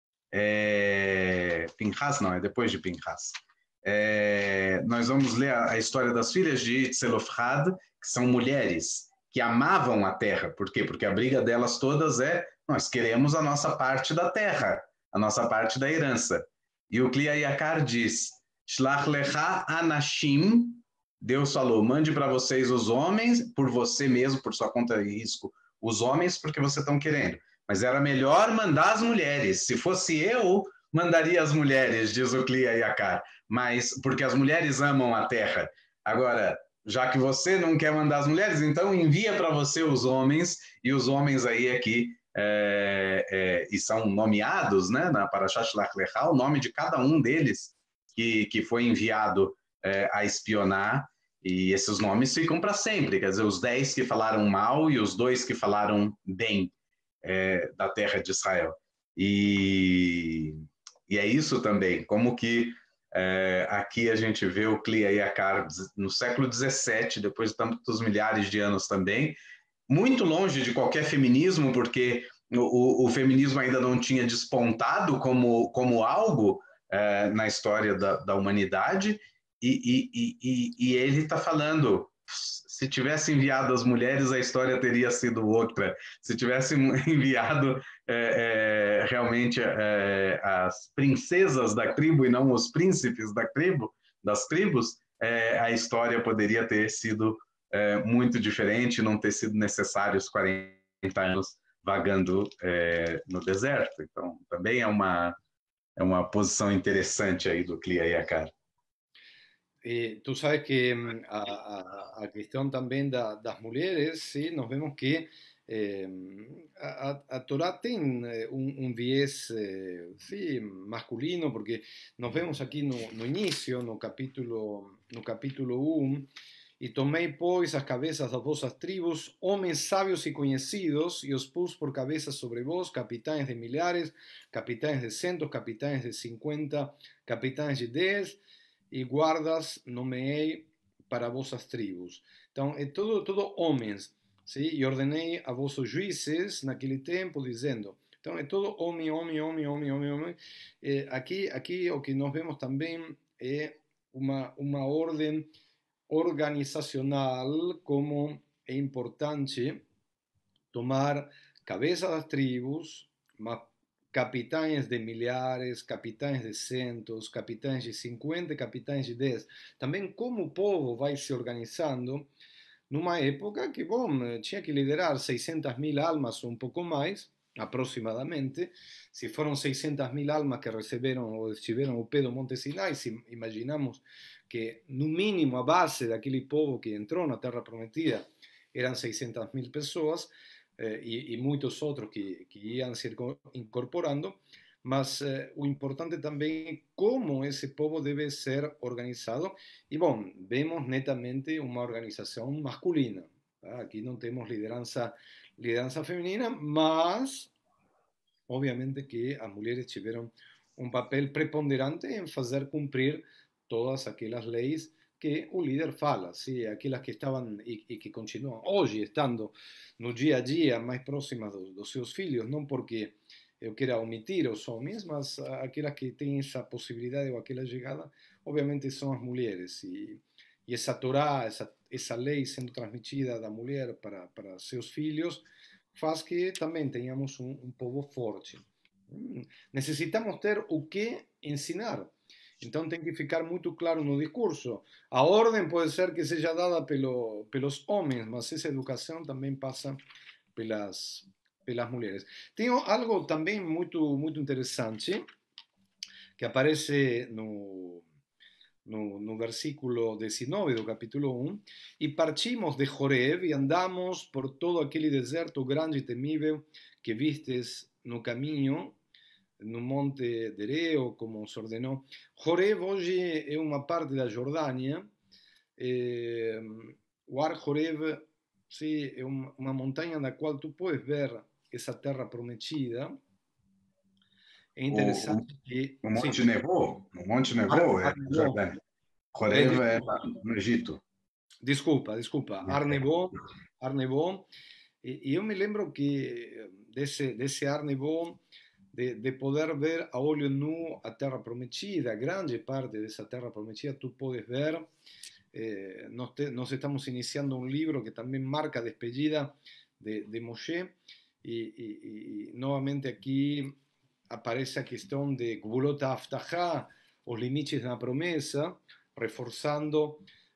Pinchas não, é depois de Pinchas. Nós vamos ler a história das filhas de Tzelofhad, que são mulheres que amavam a terra. Por quê? Porque a briga delas todas é, nós queremos a nossa parte da terra, a nossa parte da herança. E o Kli Ayakar diz, Shlach lecha anashim, Deus falou, mande para vocês os homens, por você mesmo, por sua conta e risco, os homens, porque vocês estão querendo. Mas era melhor mandar as mulheres. Se fosse eu, mandaria as mulheres, diz o Kli Ayakar. Mas, porque as mulheres amam a terra. Agora, já que você não quer mandar as mulheres, então envia para você os homens, e os homens aí aqui, e são nomeados, né, na Parashat Shlach Lecha, o nome de cada um deles que foi enviado a espionar, e esses nomes ficam para sempre, quer dizer, os 10 que falaram mal e os 2 que falaram bem da terra de Israel. E é isso também, como que aqui a gente vê o Kli Ayakar no século XVII, depois de tantos milhares de anos também, muito longe de qualquer feminismo, porque o feminismo ainda não tinha despontado como algo na história da humanidade, e ele está falando, se tivesse enviado as mulheres, a história teria sido outra. Se tivesse enviado realmente as princesas da tribo e não os príncipes das tribos, a história poderia ter sido muito diferente, não ter sido necessário os 40 anos vagando no deserto. Então, também é uma posição interessante aí do Kli Ayakar. Tú sabes que a cuestión también das mulheres, ¿sí? Nos vemos que a Torá tiene un viés sí, masculino, porque nos vemos aqui no início, no capítulo 1, e tomei, pois, as cabeças das vossas tribos, homens sábios e conhecidos, e os pus por cabeças sobre vós, capitães de milhares, capitães de centos, capitães de 50, capitães de 10, e guardas nomeei para vossas tribos. Então, é todo homens, ¿sí? E ordenei a vossos juízes naquele tempo, dizendo. Então, é todo homem. Aqui o que nós vemos também é uma ordem organizacional, como é importante tomar cabeça das tribos, capitães de milhares, capitães de centos, capitães de 50, capitães de 10. Também como o povo vai se organizando numa época que, bom, tinha que liderar 600.000 almas ou um pouco mais, aproximadamente. Se foram 600.000 almas que receberam ou estiveram ao pé do Monte Sinai, se imaginamos que, no mínimo, a base daquele povo que entrou na Terra Prometida eram 600.000 pessoas, y muchos otros que iban se incorporando, mas o importante también es cómo ese pueblo debe ser organizado. Y bueno, vemos netamente una organización masculina. ¿Verdad? Aquí no tenemos lideranza femenina, mas obviamente que las mujeres tuvieron un papel preponderante en hacer cumplir todas aquelas leis que o líder fala, sim, aquelas que estavam e que continuam hoje estando no dia a dia mais próximas dos seus filhos, não porque eu queira omitir os homens, mas aquelas que têm essa possibilidade ou aquela chegada, obviamente são as mulheres. E essa Torá, essa lei sendo transmitida da mulher para seus filhos, faz que também tenhamos um povo forte. Necessitamos ter o que ensinar. Então tem que ficar muito claro no discurso. A ordem pode ser que seja dada pelos homens, mas essa educação também passa pelas mulheres. Tem algo também muito interessante que aparece no versículo 19 do capítulo 1, e partimos de Joreb e andamos por todo aquele deserto grande e temível que vistes no caminho, no monte de Ereo, como se ordenou. Joreb hoje é uma parte da Jordânia. O Ar Joreb, sim, é uma montanha na qual tu podes ver essa terra prometida. É interessante que... O Monte Nevô? O Monte Nevô é na Jordânia. Joreb é no Egito. Desculpa. Arnevô. E eu me lembro que desse Arnevô, de poder ver a olho nu a terra prometida, grande parte dessa terra prometida, tu podes ver. Nós estamos iniciando um livro que também marca a despedida de Moshe, e novamente aqui aparece a questão de Gvulot HaAvtachá, os limites da promessa, reforçando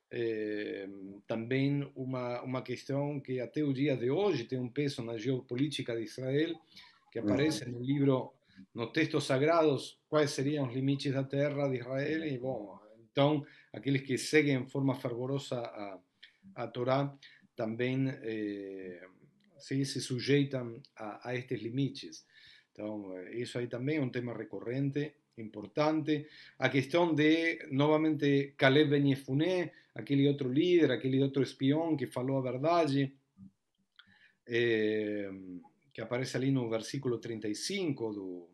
também uma questão que até o dia de hoje tem um peso na geopolítica de Israel, que aparece no livro, nos textos sagrados, quais seriam os limites da terra de Israel, e bom, então aqueles que seguem de forma fervorosa a Torá também se sujeitam a estes limites. Então, isso aí também é um tema recorrente, importante. A questão de, novamente, Caleb Ben Yefuné, aquele outro líder, aquele outro espião que falou a verdade, que aparece ali no versículo 35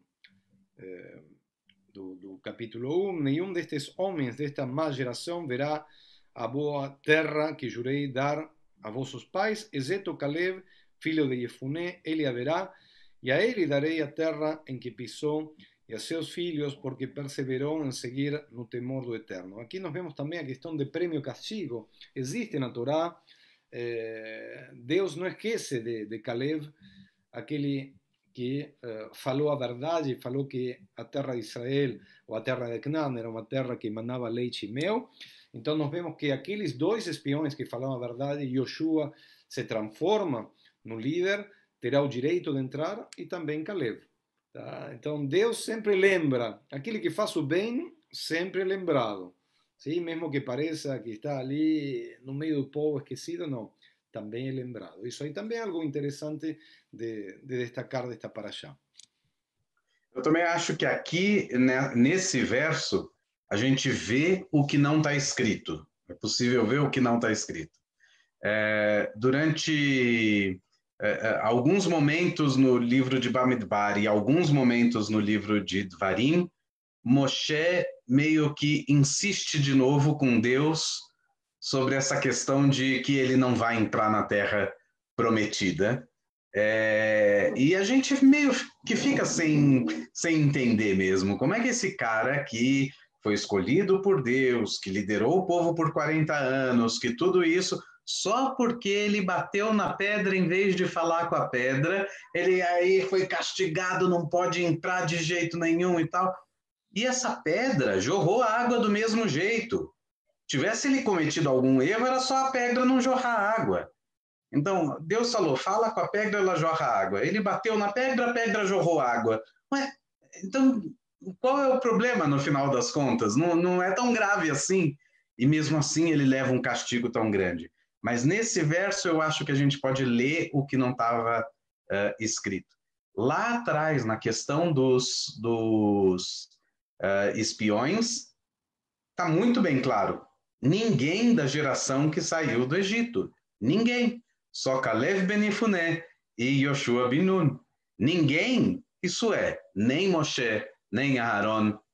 do capítulo 1. Nenhum destes homens desta má geração verá a boa terra que jurei dar a vossos pais, exceto Caleb, filho de Yefuné, ele a verá, e a ele darei a terra em que pisou, e a seus filhos, porque perseverou em seguir no temor do Eterno. Aqui nós vemos também a questão de prêmio e castigo. Existe na Torá, Deus não esquece de Caleb, aquele que falou a verdade, falou que a terra de Israel, ou a terra de Canaã, era uma terra que emanava leite e mel. Então nós vemos que aqueles dois espiões que falavam a verdade, Yoshua se transforma no líder, terá o direito de entrar, e também Caleb. Tá? Então Deus sempre lembra, aquele que faz o bem, sempre é lembrado. Sim? Mesmo que pareça que está ali no meio do povo esquecido, não, também é lembrado. Isso aí também é algo interessante de destacar desta paraxá. Eu também acho que aqui, né, nesse verso, a gente vê o que não está escrito. É possível ver o que não está escrito. Durante alguns momentos no livro de Bamidbar e alguns momentos no livro de Dvarim, Moshe meio que insiste de novo com Deus sobre essa questão de que ele não vai entrar na terra prometida. E a gente meio que fica sem entender mesmo como é que esse cara que foi escolhido por Deus, que liderou o povo por 40 anos, que tudo isso, só porque ele bateu na pedra em vez de falar com a pedra, ele aí foi castigado, não pode entrar de jeito nenhum e tal. E essa pedra jorrou água do mesmo jeito. Tivesse ele cometido algum erro, era só a pedra não jorrar água. Então, Deus falou, fala com a pedra, ela jorra água. Ele bateu na pedra, a pedra jorrou água. Ué, então, qual é o problema no final das contas? Não é tão grave assim. E mesmo assim ele leva um castigo tão grande. Mas nesse verso eu acho que a gente pode ler o que não estava escrito. Lá atrás, na questão dos espiões, está muito bem claro. Ninguém da geração que saiu do Egito. Ninguém. Só Caleb Ben Yefuné e Yoshua bin Nun. Ninguém, isso é, nem Moshe, nem Aharon,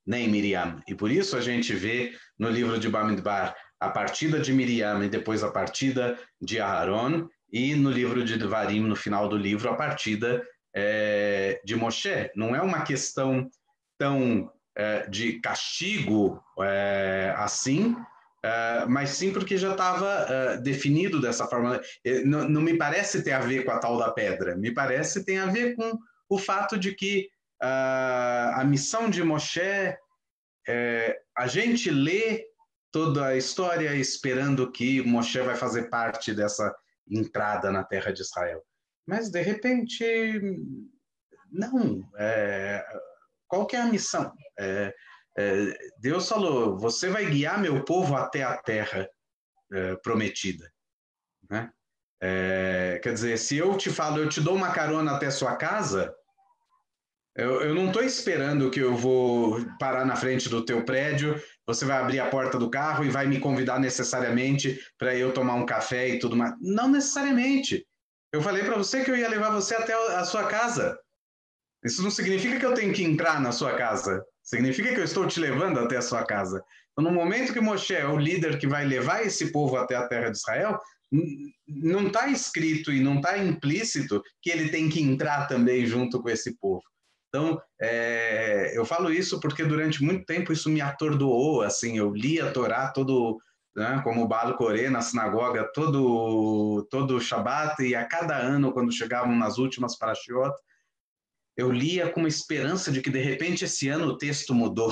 nem Miriam. E por isso a gente vê no livro de Bamidbar a partida de Miriam e depois a partida de Aharon, e no livro de Devarim, no final do livro, a partida de Moshe. Não é uma questão tão de castigo assim, mas sim porque já estava definido dessa forma. Não, não me parece ter a ver com a tal da pedra, me parece ter a ver com o fato de que a missão de Moshe, a gente lê toda a história esperando que Moshe vai fazer parte dessa entrada na terra de Israel. Mas, de repente, não. Qual que é a missão? Deus falou, você vai guiar meu povo até a terra prometida. Né? Quer dizer, se eu te falo, eu te dou uma carona até sua casa, eu não estou esperando que eu vou parar na frente do teu prédio, você vai abrir a porta do carro e vai me convidar necessariamente para eu tomar um café e tudo mais. Não necessariamente. Eu falei para você que eu ia levar você até a sua casa. Isso não significa que eu tenho que entrar na sua casa. Significa que eu estou te levando até a sua casa. Então, no momento que Moshe é o líder que vai levar esse povo até a terra de Israel, não está escrito e não está implícito que ele tem que entrar também junto com esse povo. Então, eu falo isso porque durante muito tempo isso me atordoou, assim, eu li a Torá todo, né, como o Baal Coré na sinagoga, todo Shabat, e a cada ano, quando chegavam nas últimas parashiot, eu lia com uma esperança de que de repente esse ano o texto mudou.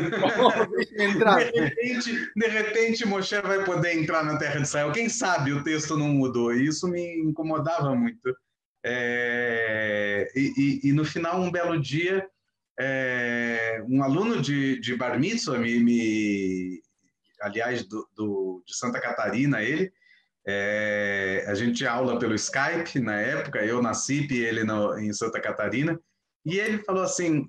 De repente Moshe vai poder entrar na terra de Israel. Quem sabe o texto não mudou? E isso me incomodava muito. E no final, um belo dia, um aluno de Bar Mitzvah, aliás, de Santa Catarina, ele, a gente tinha aula pelo Skype na época, eu na CIP e ele em Santa Catarina, e ele falou assim,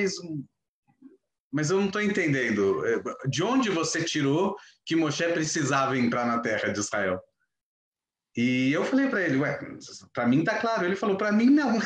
mas eu não estou entendendo, de onde você tirou que Moshe precisava entrar na terra de Israel? E eu falei para ele, ué, para mim tá claro. Ele falou, para mim não.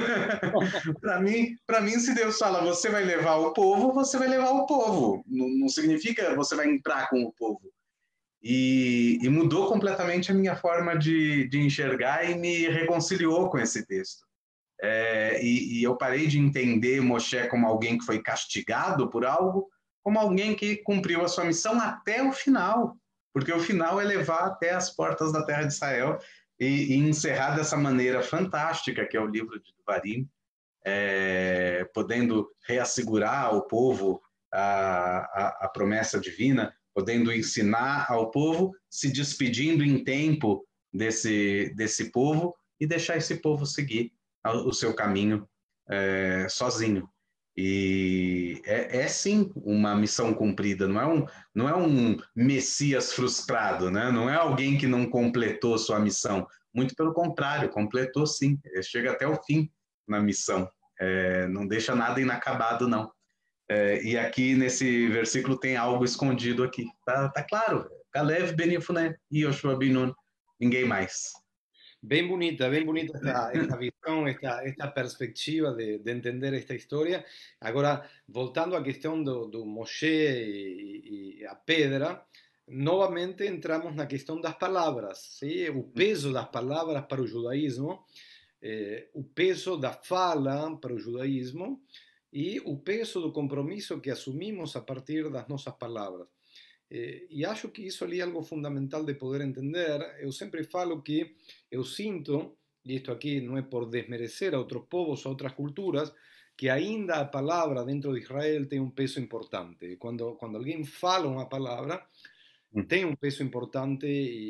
Para mim, se Deus fala, você vai levar o povo, você vai levar o povo. Não, não significa você vai entrar com o povo. E mudou completamente a minha forma de enxergar e me reconciliou com esse texto. E eu parei de entender Moshe como alguém que foi castigado por algo, como alguém que cumpriu a sua missão até o final, porque o final é levar até as portas da terra de Israel e encerrar dessa maneira fantástica que é o livro de Devarim, podendo reassegurar ao povo a promessa divina, podendo ensinar ao povo, se despedindo em tempo desse povo e deixar esse povo seguir o seu caminho sozinho. E sim uma missão cumprida, não é um Messias frustrado, né? Não é alguém que não completou sua missão. Muito pelo contrário, completou sim, chega até o fim na missão, não deixa nada inacabado, não. E aqui nesse versículo tem algo escondido aqui. Tá claro. Kalev Ben Yefuné e Yoshua Ben Nun. Ninguém mais. Bien bonita esta visión, esta perspectiva de entender esta historia. Agora, voltando à questão do Moshe e a pedra, novamente entramos na questão das palavras, ¿sí? O peso das palavras para o judaísmo, o peso da fala para o judaísmo e o peso do compromisso que assumimos a partir das nossas palavras. E acho que isso ali é algo fundamental de poder entender. Eu sempre falo que eu sinto, e isto aqui não é por desmerecer a outros povos, a outras culturas, que ainda a palavra dentro de Israel tem um peso importante. Quando alguém fala uma palavra, tem um peso importante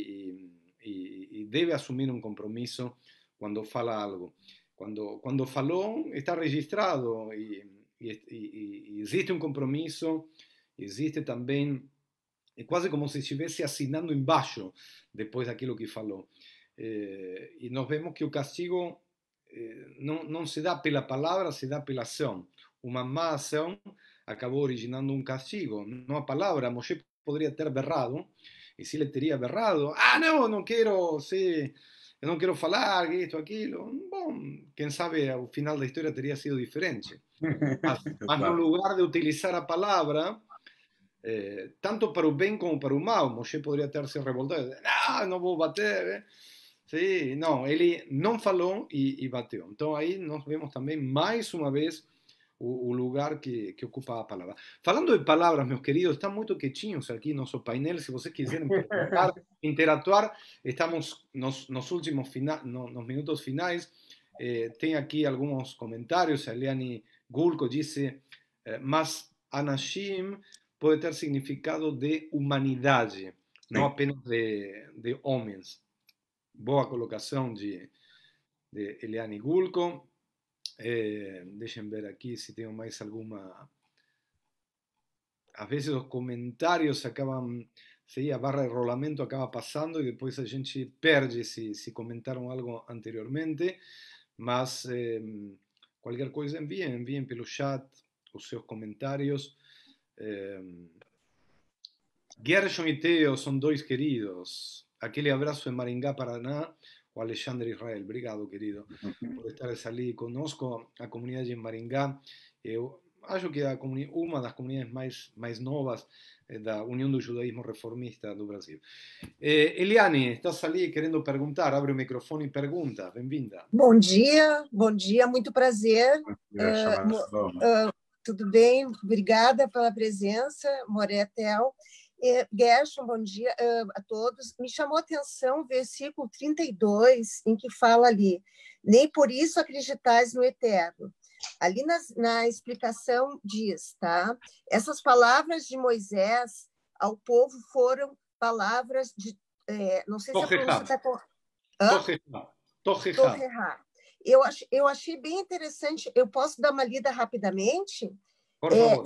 e deve assumir um compromisso quando fala algo. Quando falou, está registrado e existe um compromisso, existe também. É quase como se estivesse assinando embaixo depois daquilo que falou. E nós vemos que o castigo não se dá pela palavra, se dá pela ação. Uma má ação acabou originando um castigo. Não a palavra, Moshe poderia ter berrado, e se ele teria berrado, não quero ser eu não quero falar que isto, aquilo. Bom, quem sabe o final da história teria sido diferente. Mas no lugar de utilizar a palavra, tanto para o bem como para o mal, Moshe poderia ter se revoltado. Não vou bater. Sim, não, ele não falou e bateu. Então aí nós vemos também mais uma vez o lugar que ocupa a palavra. Falando de palavras, meus queridos, estão muito quietinhos aqui no nosso painel. Se vocês quiserem perguntar, interatuar, estamos nos últimos nos minutos finais. Tem aqui alguns comentários. A Eliane Gulko disse, mas Anashim pode ter significado de humanidade, não apenas de homens. Boa colocação de Eliane Gulko. Deixem ver aqui se tenho mais alguma. Às vezes os comentários acabam, a barra de rolamento acaba passando e depois a gente perde se comentaram algo anteriormente, mas qualquer coisa enviem pelo chat os seus comentários. Gershon e Theo são dois queridos. Aquele abraço em Maringá, Paraná. O Alexandre Israel, obrigado, querido, por estar ali conosco. A comunidade em Maringá, eu acho que uma das comunidades mais novas da União do Judaísmo Reformista do Brasil. Eliane, estás ali querendo perguntar? Abre o microfone e pergunta. Bem-vinda. Bom dia, muito prazer. Tudo bem? Obrigada pela presença, Moretel. Gershon, bom dia a todos. Me chamou a atenção o versículo 32, em que fala ali, nem por isso acreditais no eterno. Ali na explicação diz, tá? Essas palavras de Moisés ao povo foram palavras de... não sei se a pronúncia está correta. Torrehá. Eu achei bem interessante. Eu posso dar uma lida rapidamente? Por favor.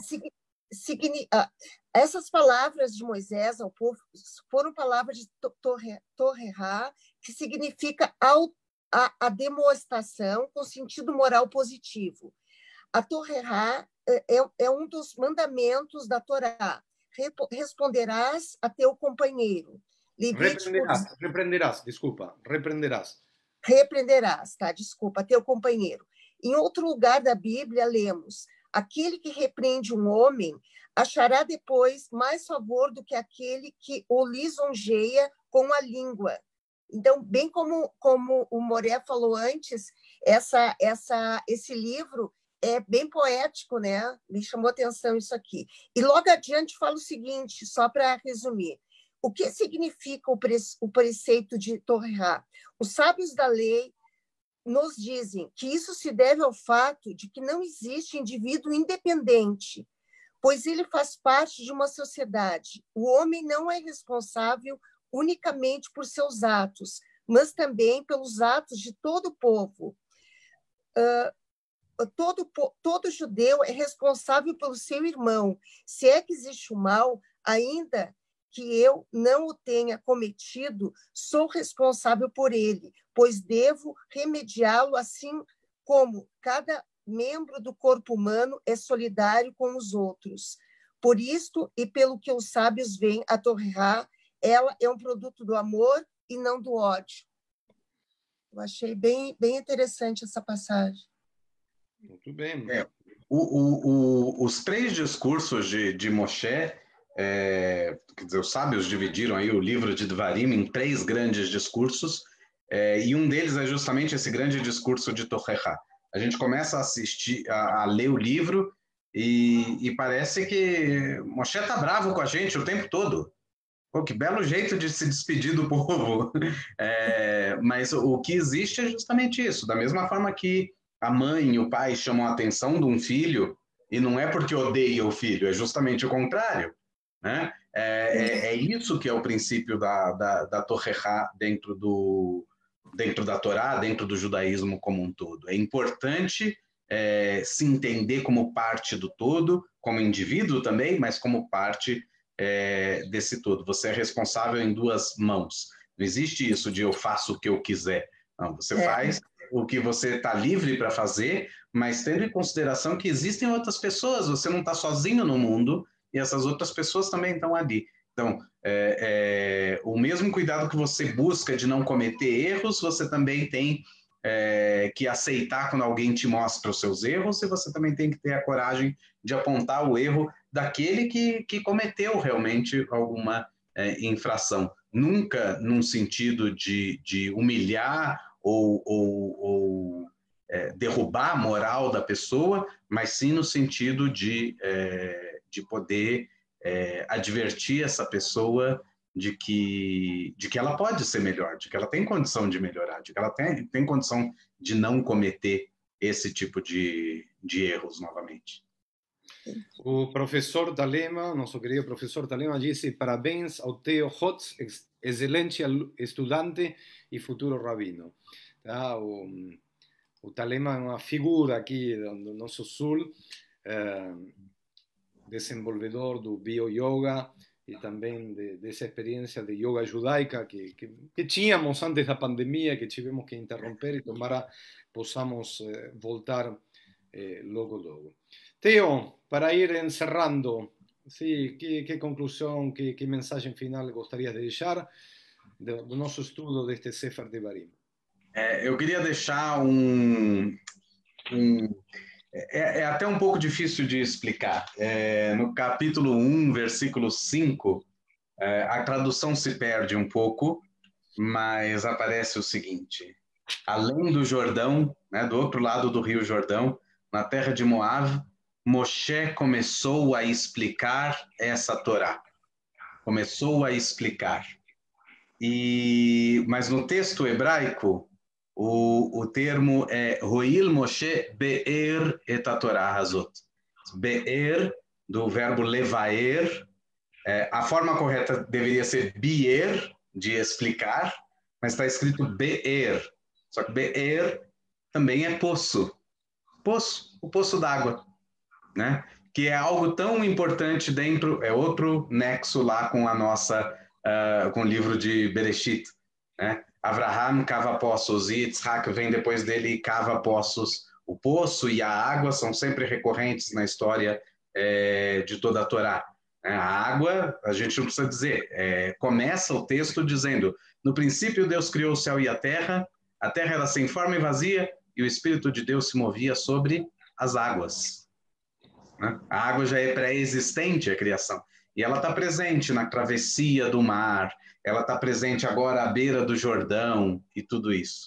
Essas palavras de Moisés ao povo foram palavras de Torrehá, que significa a demonstração com sentido moral positivo. A Torrehá é um dos mandamentos da Torá. Responderás a teu companheiro. Repreenderás, desculpa. Repreenderás, tá? Desculpa, a teu companheiro. Em outro lugar da Bíblia, lemos: aquele que repreende um homem achará depois mais favor do que aquele que o lisonjeia com a língua. Então, bem como o Moré falou antes, esse livro é bem poético, né? Me chamou a atenção isso aqui. E logo adiante fala o seguinte, só para resumir. O que significa o preceito de Torrehá? Os sábios da lei nos dizem que isso se deve ao fato de que não existe indivíduo independente, pois ele faz parte de uma sociedade. O homem não é responsável unicamente por seus atos, mas também pelos atos de todo o povo. Todo judeu é responsável pelo seu irmão. Se é que existe o mal, ainda que eu não o tenha cometido, sou responsável por ele, pois devo remediá-lo, assim como cada membro do corpo humano é solidário com os outros. Por isto, e pelo que os sábios veem, a Torrehá, ela é um produto do amor e não do ódio. Eu achei bem interessante essa passagem. Muito bem. Os três discursos de Moshe, quer dizer, os sábios dividiram aí o livro de Devarim em três grandes discursos, e um deles é justamente esse grande discurso de Torrehá. A gente começa a assistir, a ler o livro e parece que Moshe está bravo com a gente o tempo todo. Pô, que belo jeito de se despedir do povo. Mas o que existe é justamente isso. Da mesma forma que a mãe e o pai chamam a atenção de um filho, e não é porque odeia o filho, é justamente o contrário, né? É isso que é o princípio da Torrehá dentro da Torá, dentro do judaísmo como um todo. É importante se entender como parte do todo, como indivíduo também, mas como parte desse todo. Você é responsável em duas mãos. Não existe isso de eu faço o que eu quiser. Não, você faz o que você está livre para fazer, mas tendo em consideração que existem outras pessoas, você não está sozinho no mundo, e essas outras pessoas também estão ali. Então, o mesmo cuidado que você busca de não cometer erros, você também tem que aceitar quando alguém te mostra os seus erros, e você também tem que ter a coragem de apontar o erro daquele que cometeu realmente alguma infração. Nunca num sentido de humilhar ou derrubar a moral da pessoa, mas sim no sentido de poder advertir essa pessoa de que ela pode ser melhor, de que ela tem condição de melhorar, de que ela tem condição de não cometer esse tipo de erros novamente. O professor Talema, nosso querido professor Talema, disse: parabéns ao Theo Hotz, excelente estudante e futuro rabino. Tá? O Talema é uma figura aqui do nosso sul, desenvolvedor do bio-yoga e também dessa experiência de yoga judaica que tínhamos antes da pandemia, que tivemos que interromper, e tomara possamos voltar logo. Theo, para ir encerrando, sí, ¿qué conclusión, qué mensaje final gostarias de deixar do nosso estudo deste Sefer Devarim? Eu queria deixar é até um pouco difícil de explicar. No capítulo 1, versículo 5, a tradução se perde um pouco, mas aparece o seguinte: além do Jordão, né, do outro lado do Rio Jordão, na terra de Moab, Moshe começou a explicar essa Torá. Começou a explicar. Mas no texto hebraico, o termo é Hoil Moshe Be'er et Torah Hazot. Be'er, do verbo levaer. A forma correta deveria ser bier, de explicar, mas está escrito Be'er. Só que Be'er também é poço. Poço, o poço d'água, né? Que é algo tão importante dentro, é outro nexo lá com a nossa, com o livro de Bereshit, né? Abraham cava poços e Yitzhak vem depois dele e cava poços. O poço e a água são sempre recorrentes na história de toda a Torá. A água, a gente não precisa dizer, começa o texto dizendo: no princípio Deus criou o céu e a terra era sem forma e vazia, e o Espírito de Deus se movia sobre as águas. A água já é pré-existente, a criação. E ela está presente na travessia do mar, ela está presente agora à beira do Jordão e tudo isso.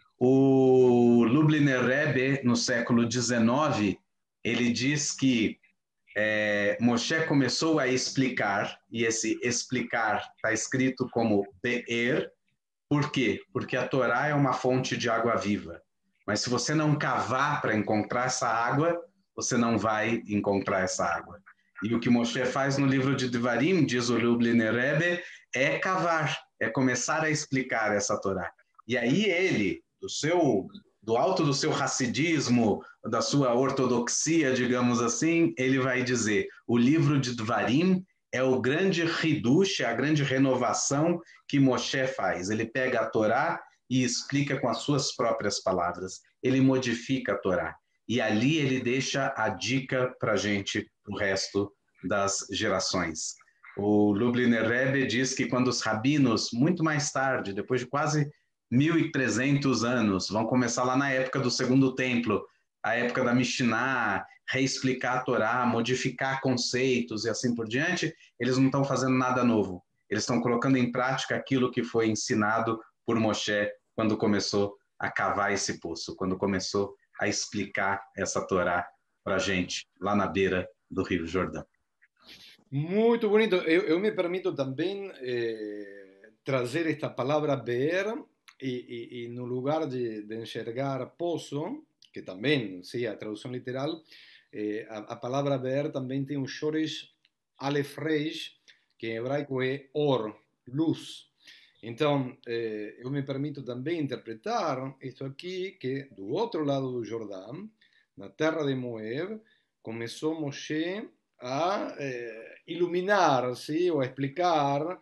O Lubliner Rebbe, no século XIX, ele diz que Moshe começou a explicar, e esse explicar está escrito como Be'er. Por quê? Porque a Torá é uma fonte de água viva. Mas se você não cavar para encontrar essa água, você não vai encontrar essa água. E o que Moshe faz no livro de Devarim, diz o Lubliner Rebbe, é cavar, é começar a explicar essa Torá. E aí ele, do alto do seu hassidismo, da sua ortodoxia, digamos assim, ele vai dizer: o livro de Devarim é o grande hidush, a grande renovação que Moshe faz. Ele pega a Torá e explica com as suas próprias palavras. Ele modifica a Torá. E ali ele deixa a dica para a gente, para o resto das gerações. O Lubliner Rebbe diz que quando os rabinos, muito mais tarde, depois de quase 1.300 anos, vão começar lá na época do Segundo Templo, a época da Mishnah, reexplicar a Torá, modificar conceitos e assim por diante, eles não estão fazendo nada novo. Eles estão colocando em prática aquilo que foi ensinado por Moshe quando começou a cavar esse poço, quando começou a explicar essa Torá para a gente, lá na beira do Rio Jordão. Muito bonito. Eu me permito também trazer esta palavra Be'er e no lugar de enxergar poço, que também, sim, a tradução literal, a palavra Be'er também tem um shoresh Aleph Reish, que em hebraico é Or, luz. Então, eu me permito também interpretar isto aqui, que do outro lado do Jordão, na terra de Moab, começou Moshe a iluminar, ¿sí? O a explicar,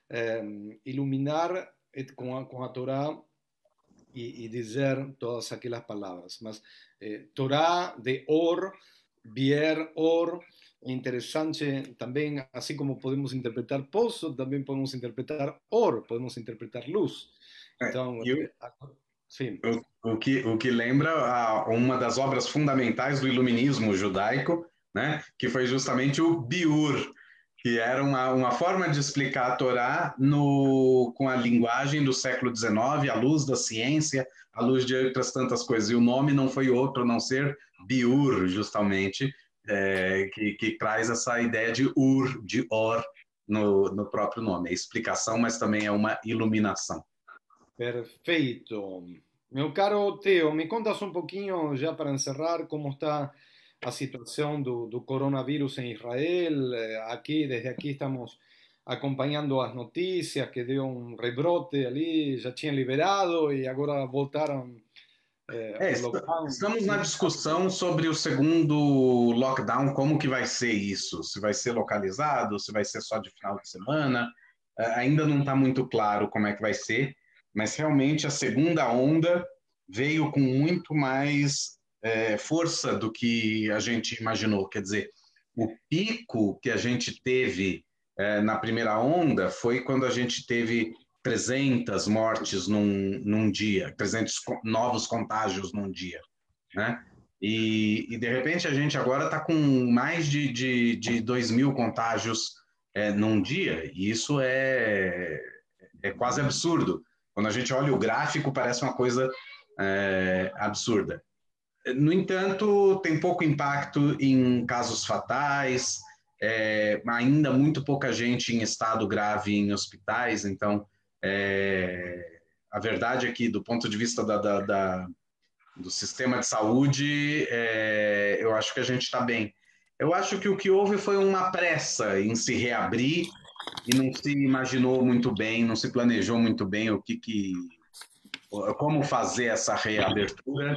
iluminar com a Torá y dizer todas aquelas palavras. Mas Torá de Or, Bier, Or, interessante também, assim como podemos interpretar poço, também podemos interpretar or, podemos interpretar luz. Então, E sim. o que lembra uma das obras fundamentais do iluminismo judaico, né, que foi justamente o Biur, que era uma forma de explicar a Torá com a linguagem do século XIX, à luz da ciência, à luz de outras tantas coisas. E o nome não foi outro a não ser Biur, justamente, que traz essa ideia de Ur, de Or, no próprio nome. É explicação, mas também é uma iluminação. Perfeito. Meu caro Teo, me contas um pouquinho, já para encerrar, como está a situação do coronavírus em Israel? Aqui, desde aqui, estamos acompanhando as notícias que deu um rebrote ali, já tinha liberado e agora voltaram o lockdown. Estamos na discussão sobre o segundo lockdown, como que vai ser isso? Se vai ser localizado, se vai ser só de final de semana. Ainda não está muito claro como é que vai ser, mas realmente a segunda onda veio com muito mais força do que a gente imaginou. Quer dizer, o pico que a gente teve na primeira onda foi quando a gente teve 300 mortes num dia, 300 novos contágios num dia, né? E de repente a gente agora está com mais de 2.000 contágios num dia, e isso é quase absurdo. Quando a gente olha o gráfico, parece uma coisa absurda. No entanto, tem pouco impacto em casos fatais, ainda muito pouca gente em estado grave em hospitais, então a verdade é que, do ponto de vista do sistema de saúde, eu acho que a gente está bem. Eu acho que o que houve foi uma pressa em se reabrir e não se imaginou muito bem, não se planejou muito bem como fazer essa reabertura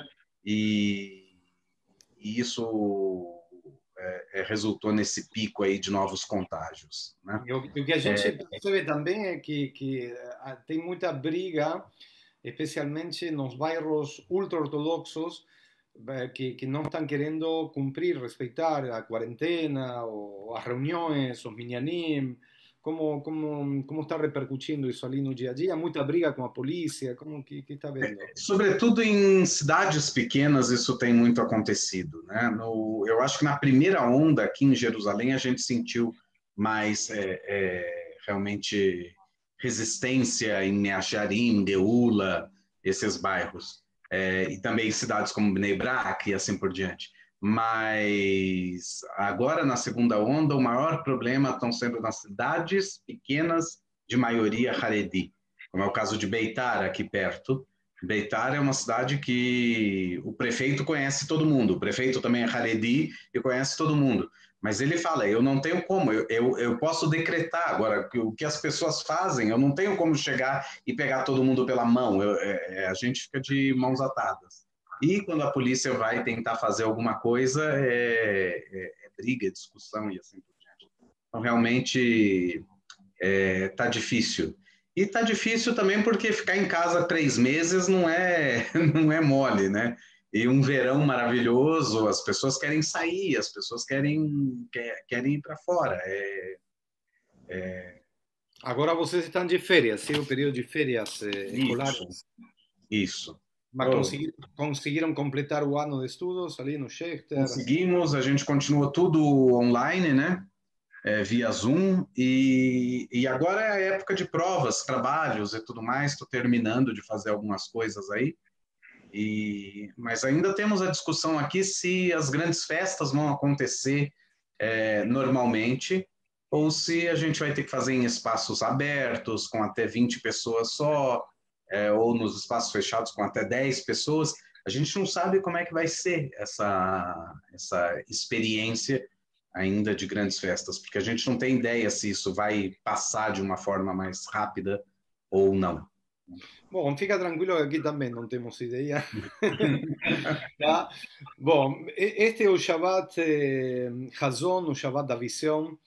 e isso resultou nesse pico aí de novos contágios, né? O que a gente percebe também é que tem muita briga, especialmente nos bairros ultra-ortodoxos, que não estão querendo cumprir, respeitar a quarentena, ou as reuniões, os minyanim. Como está repercutindo isso ali no dia a dia? Muita briga com a polícia? Como que está vendo? Sobretudo em cidades pequenas isso tem muito acontecido, né? Eu acho que na primeira onda aqui em Jerusalém a gente sentiu mais realmente resistência em Meacharim, Geula, esses bairros, e também cidades como Bnei Brak e assim por diante. Mas agora na segunda onda o maior problema estão sendo nas cidades pequenas de maioria Haredi, como é o caso de Beitar aqui perto. Beitar é uma cidade que o prefeito conhece todo mundo, o prefeito também é Haredi e conhece todo mundo, mas ele fala, eu não tenho como, eu posso decretar agora, o que as pessoas fazem, eu não tenho como chegar e pegar todo mundo pela mão, a gente fica de mãos atadas. E quando a polícia vai tentar fazer alguma coisa, briga, discussão e assim por diante. Então, realmente, tá difícil. E tá difícil também porque ficar em casa 3 meses não é mole, né? E um verão maravilhoso, as pessoas querem sair, as pessoas querem ir para fora. Agora vocês estão de férias, sim, o período de férias escolares. Isso. Mas conseguiram completar o ano de estudos ali no Schechter? Conseguimos, a gente continua tudo online, né? Via Zoom, e agora é a época de provas, trabalhos e tudo mais, estou terminando de fazer algumas coisas aí, mas ainda temos a discussão aqui se as grandes festas vão acontecer normalmente, ou se a gente vai ter que fazer em espaços abertos, com até 20 pessoas só, ou nos espaços fechados com até 10 pessoas. A gente não sabe como é que vai ser essa experiência ainda de grandes festas, porque a gente não tem ideia se isso vai passar de uma forma mais rápida ou não. Bom, fica tranquilo que aqui também não temos ideia. Tá? Bom, este é o Shabbat Hazon, o Shabbat da visão.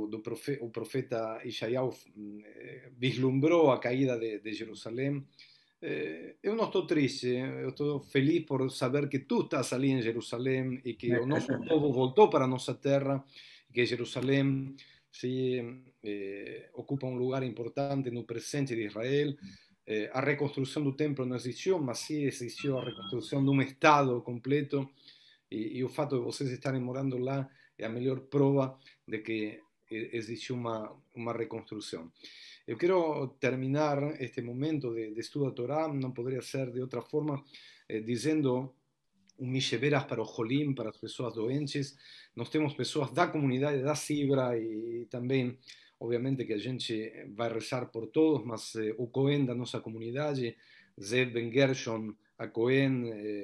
O profeta Ishayahu vislumbrou a caída de Jerusalém eu não estou triste, eu estou feliz por saber que tu estás ali em Jerusalém e que o nosso povo voltou para a nossa terra, e que Jerusalém se ocupa um lugar importante no presente de Israel. A reconstrução do templo não existiu, mas sim existiu a reconstrução de um Estado completo, e o fato de vocês estarem morando lá é a melhor prova de que existe uma reconstrução. Eu quero terminar este momento de estudo da Torá, não poderia ser de outra forma, dizendo um Misheberas para o Jolim, para as pessoas doentes. Nós temos pessoas da comunidade da Sibra e também, obviamente, que a gente vai rezar por todos, mas o Cohen da nossa comunidade, Zed Ben Gershon, a Cohen,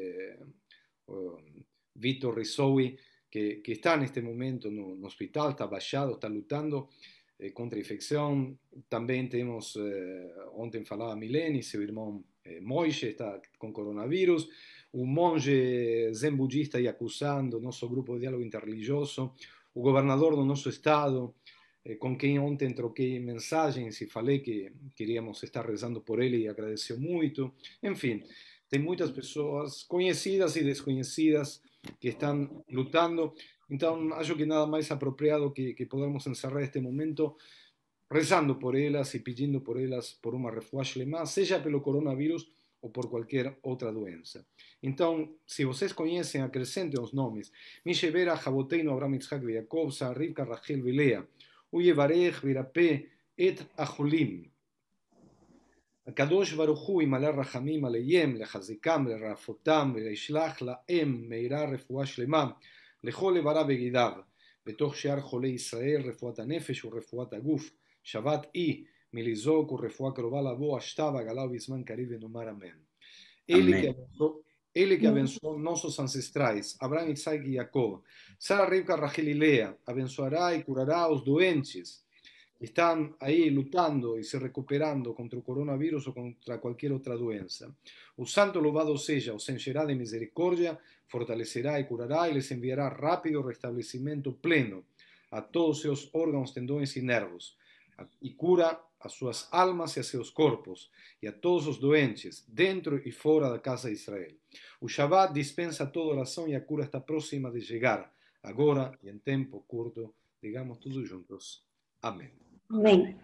Vitor Rizoui, que está neste momento no hospital, está baixado, está lutando contra a infecção. Também temos, ontem falava Milene, seu irmão Moishe, está com coronavírus. O monge zen budista acusando nosso grupo de diálogo interreligioso. O governador do nosso estado, com quem ontem troquei mensagens e falei que queríamos estar rezando por ele e agradeceu muito. Enfim, tem muitas pessoas conhecidas e desconhecidas que estão lutando. Então, acho que nada mais apropriado que podamos encerrar este momento rezando por elas e pedindo por elas por uma refuá shlema, seja pelo coronavírus ou por qualquer outra doença. Então, se vocês conhecem, acrescentem os nomes. Mishevera, Jaboteinu, Abraham, Yitzhak, Yaakov, Rivka, Rachel, Lea, Uyevarech, Virapé, et Acholim. הקדוש ברוך הוא ימלא רחמים עליהם, לחזקם, לרפאותם וישלח להם מהירה רפואה שלמה לכל איבריו וגידיו, בתוך שאר חולי ישראל רפואת הנפש ורפואת הגוף, שבת אי מלזעוק ורפואה קרובה לבוא, השתה ועגלה ובזמן קריב ונאמר אמן. Ele que abençoou nossos ancestrais, Abraão, Isaac e Jacob, Sara, Rivka, Rachel e Lea, abençoará e curará os doentes que estão aí lutando e se recuperando contra o coronavírus ou contra qualquer outra doença. O santo louvado seja, os encherá de misericórdia, fortalecerá e curará e lhes enviará rápido restabelecimento pleno a todos os seus órgãos, tendões e nervos, e cura a suas almas e a seus corpos, e a todos os doentes, dentro e fora da casa de Israel. O Shabbat dispensa toda oração e a cura está próxima de chegar, agora e em tempo curto. Digamos todos juntos. Amém. Amém.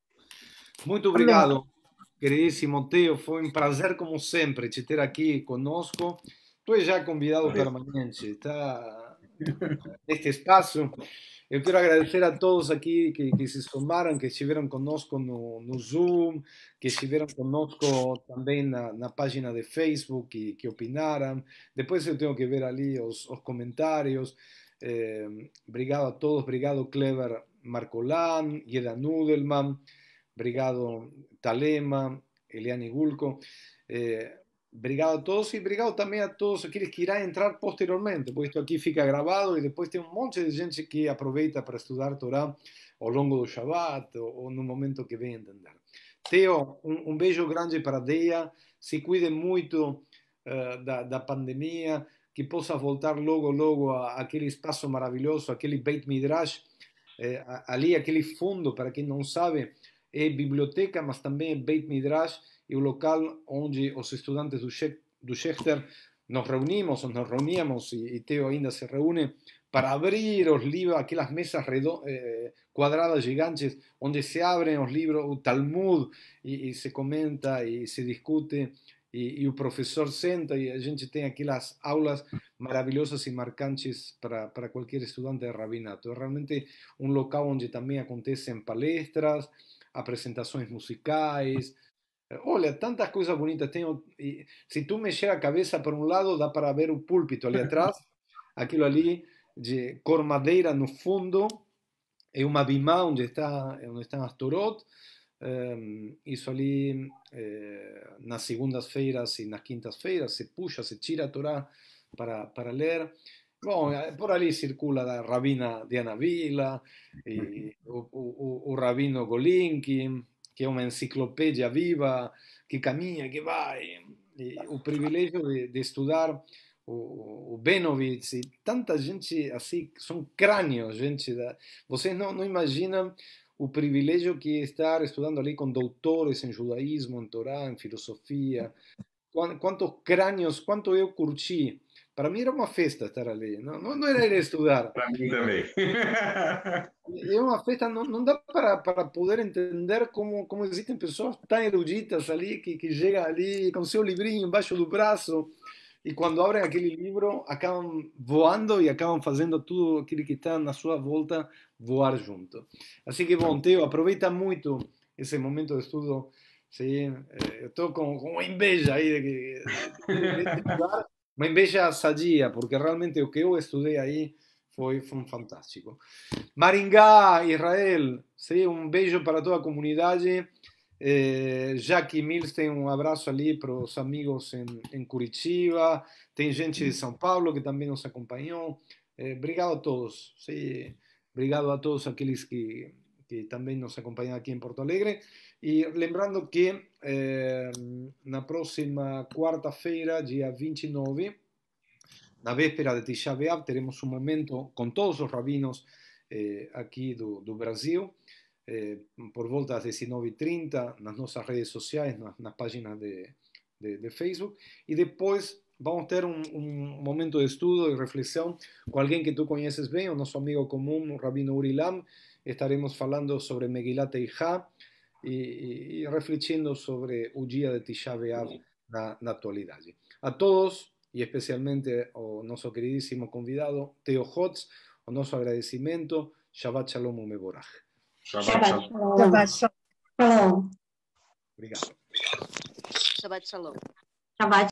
Muito obrigado, queridíssimo Teo. Foi um prazer, como sempre, te ter aqui conosco. Tu és já convidado permanente, está neste espaço. Eu quero agradecer a todos aqui que se somaram, que estiveram conosco no Zoom, que estiveram conosco também na página de Facebook, que opinaram. Depois eu tenho que ver ali os comentários. Obrigado a todos, obrigado Clever Marcolán, Yeda Nudelman, obrigado Talema, Eliane Gulco. Obrigado a todos e obrigado também a todos aqueles que irão entrar posteriormente, porque isto aqui fica gravado e depois tem um monte de gente que aproveita para estudar Torá ao longo do Shabbat ou no momento que vem entender. Teo, um beijo grande para a Deia, se cuide muito da pandemia, que possa voltar logo àquele espaço maravilhoso, aquele Beit Midrash, ali aquele fundo, para quem não sabe, é biblioteca, mas também é Beit Midrash, e o local onde os estudantes do Schechter nos reuníamos, e Teo ainda se reúne, para abrir os livros, aquelas mesas quadradas gigantes, onde se abrem os livros, o Talmud, e se comenta e se discute, e o professor senta, e a gente tem aquelas aulas maravilhosas e marcantes para qualquer estudante de rabinato. É realmente um local onde também acontecem palestras, apresentações musicais. Olha, tantas coisas bonitas. Se tu mexer a cabeça para um lado, dá para ver o púlpito ali atrás. Aquilo ali, de cor madeira no fundo, é uma bimá onde estão as Torot. Isso ali, nas segundas-feiras e nas quintas-feiras, se puxa, se tira a Torá para ler. Bom, por ali circula a rabina Diana Vila, e o rabino Golinkin, que é uma enciclopédia viva, que caminha, que vai. E o privilégio de estudar o Benovitz e tanta gente assim, são crânios, gente. Vocês não imaginam o privilégio que é estar estudando ali com doutores em judaísmo, em Torá, em filosofia, quantos crânios, quanto eu curti. Para mim era uma festa estar ali, não era ir estudar. Para mim também. É uma festa, não dá para poder entender como existem pessoas tão eruditas ali, que chegam ali com seu livrinho embaixo do braço, e quando abrem aquele livro, acabam voando e acabam fazendo tudo aquilo que está na sua volta voar junto. Assim que, bom, Theo, aproveita muito esse momento de estudo. Sim, eu estou com uma inveja aí de estudar, uma inveja sadia, porque realmente o que eu estudei aí foi fantástico. Maringá, Israel, sim, um beijo para toda a comunidade. Jackie Mills tem um abraço ali para os amigos em Curitiba. Tem gente de São Paulo que também nos acompanhou. Obrigado a todos. Sim, obrigado a todos aqueles que também nos acompanham aqui em Porto Alegre. E lembrando que na próxima quarta-feira, dia 29, na véspera de Tisha B'Av, teremos um momento com todos os rabinos aqui do Brasil, por volta das 19h30, nas nossas redes sociais, nas páginas de Facebook, e depois vamos ter um momento de estudo e reflexão com alguém que tu conheces bem, o nosso amigo comum, o Rabino Uri Lam. Estaremos falando sobre Megilat Eihá e refletindo sobre o dia de Tisha B'Av na atualidade. A todos, e especialmente ao nosso queridíssimo convidado, Theo Hotz, o nosso agradecimento. Shabbat Shalom Umevorach. Shabbat Shalom. Shabbat Shalom. Shalom. Obrigado. Shabbat Shalom. Shabbat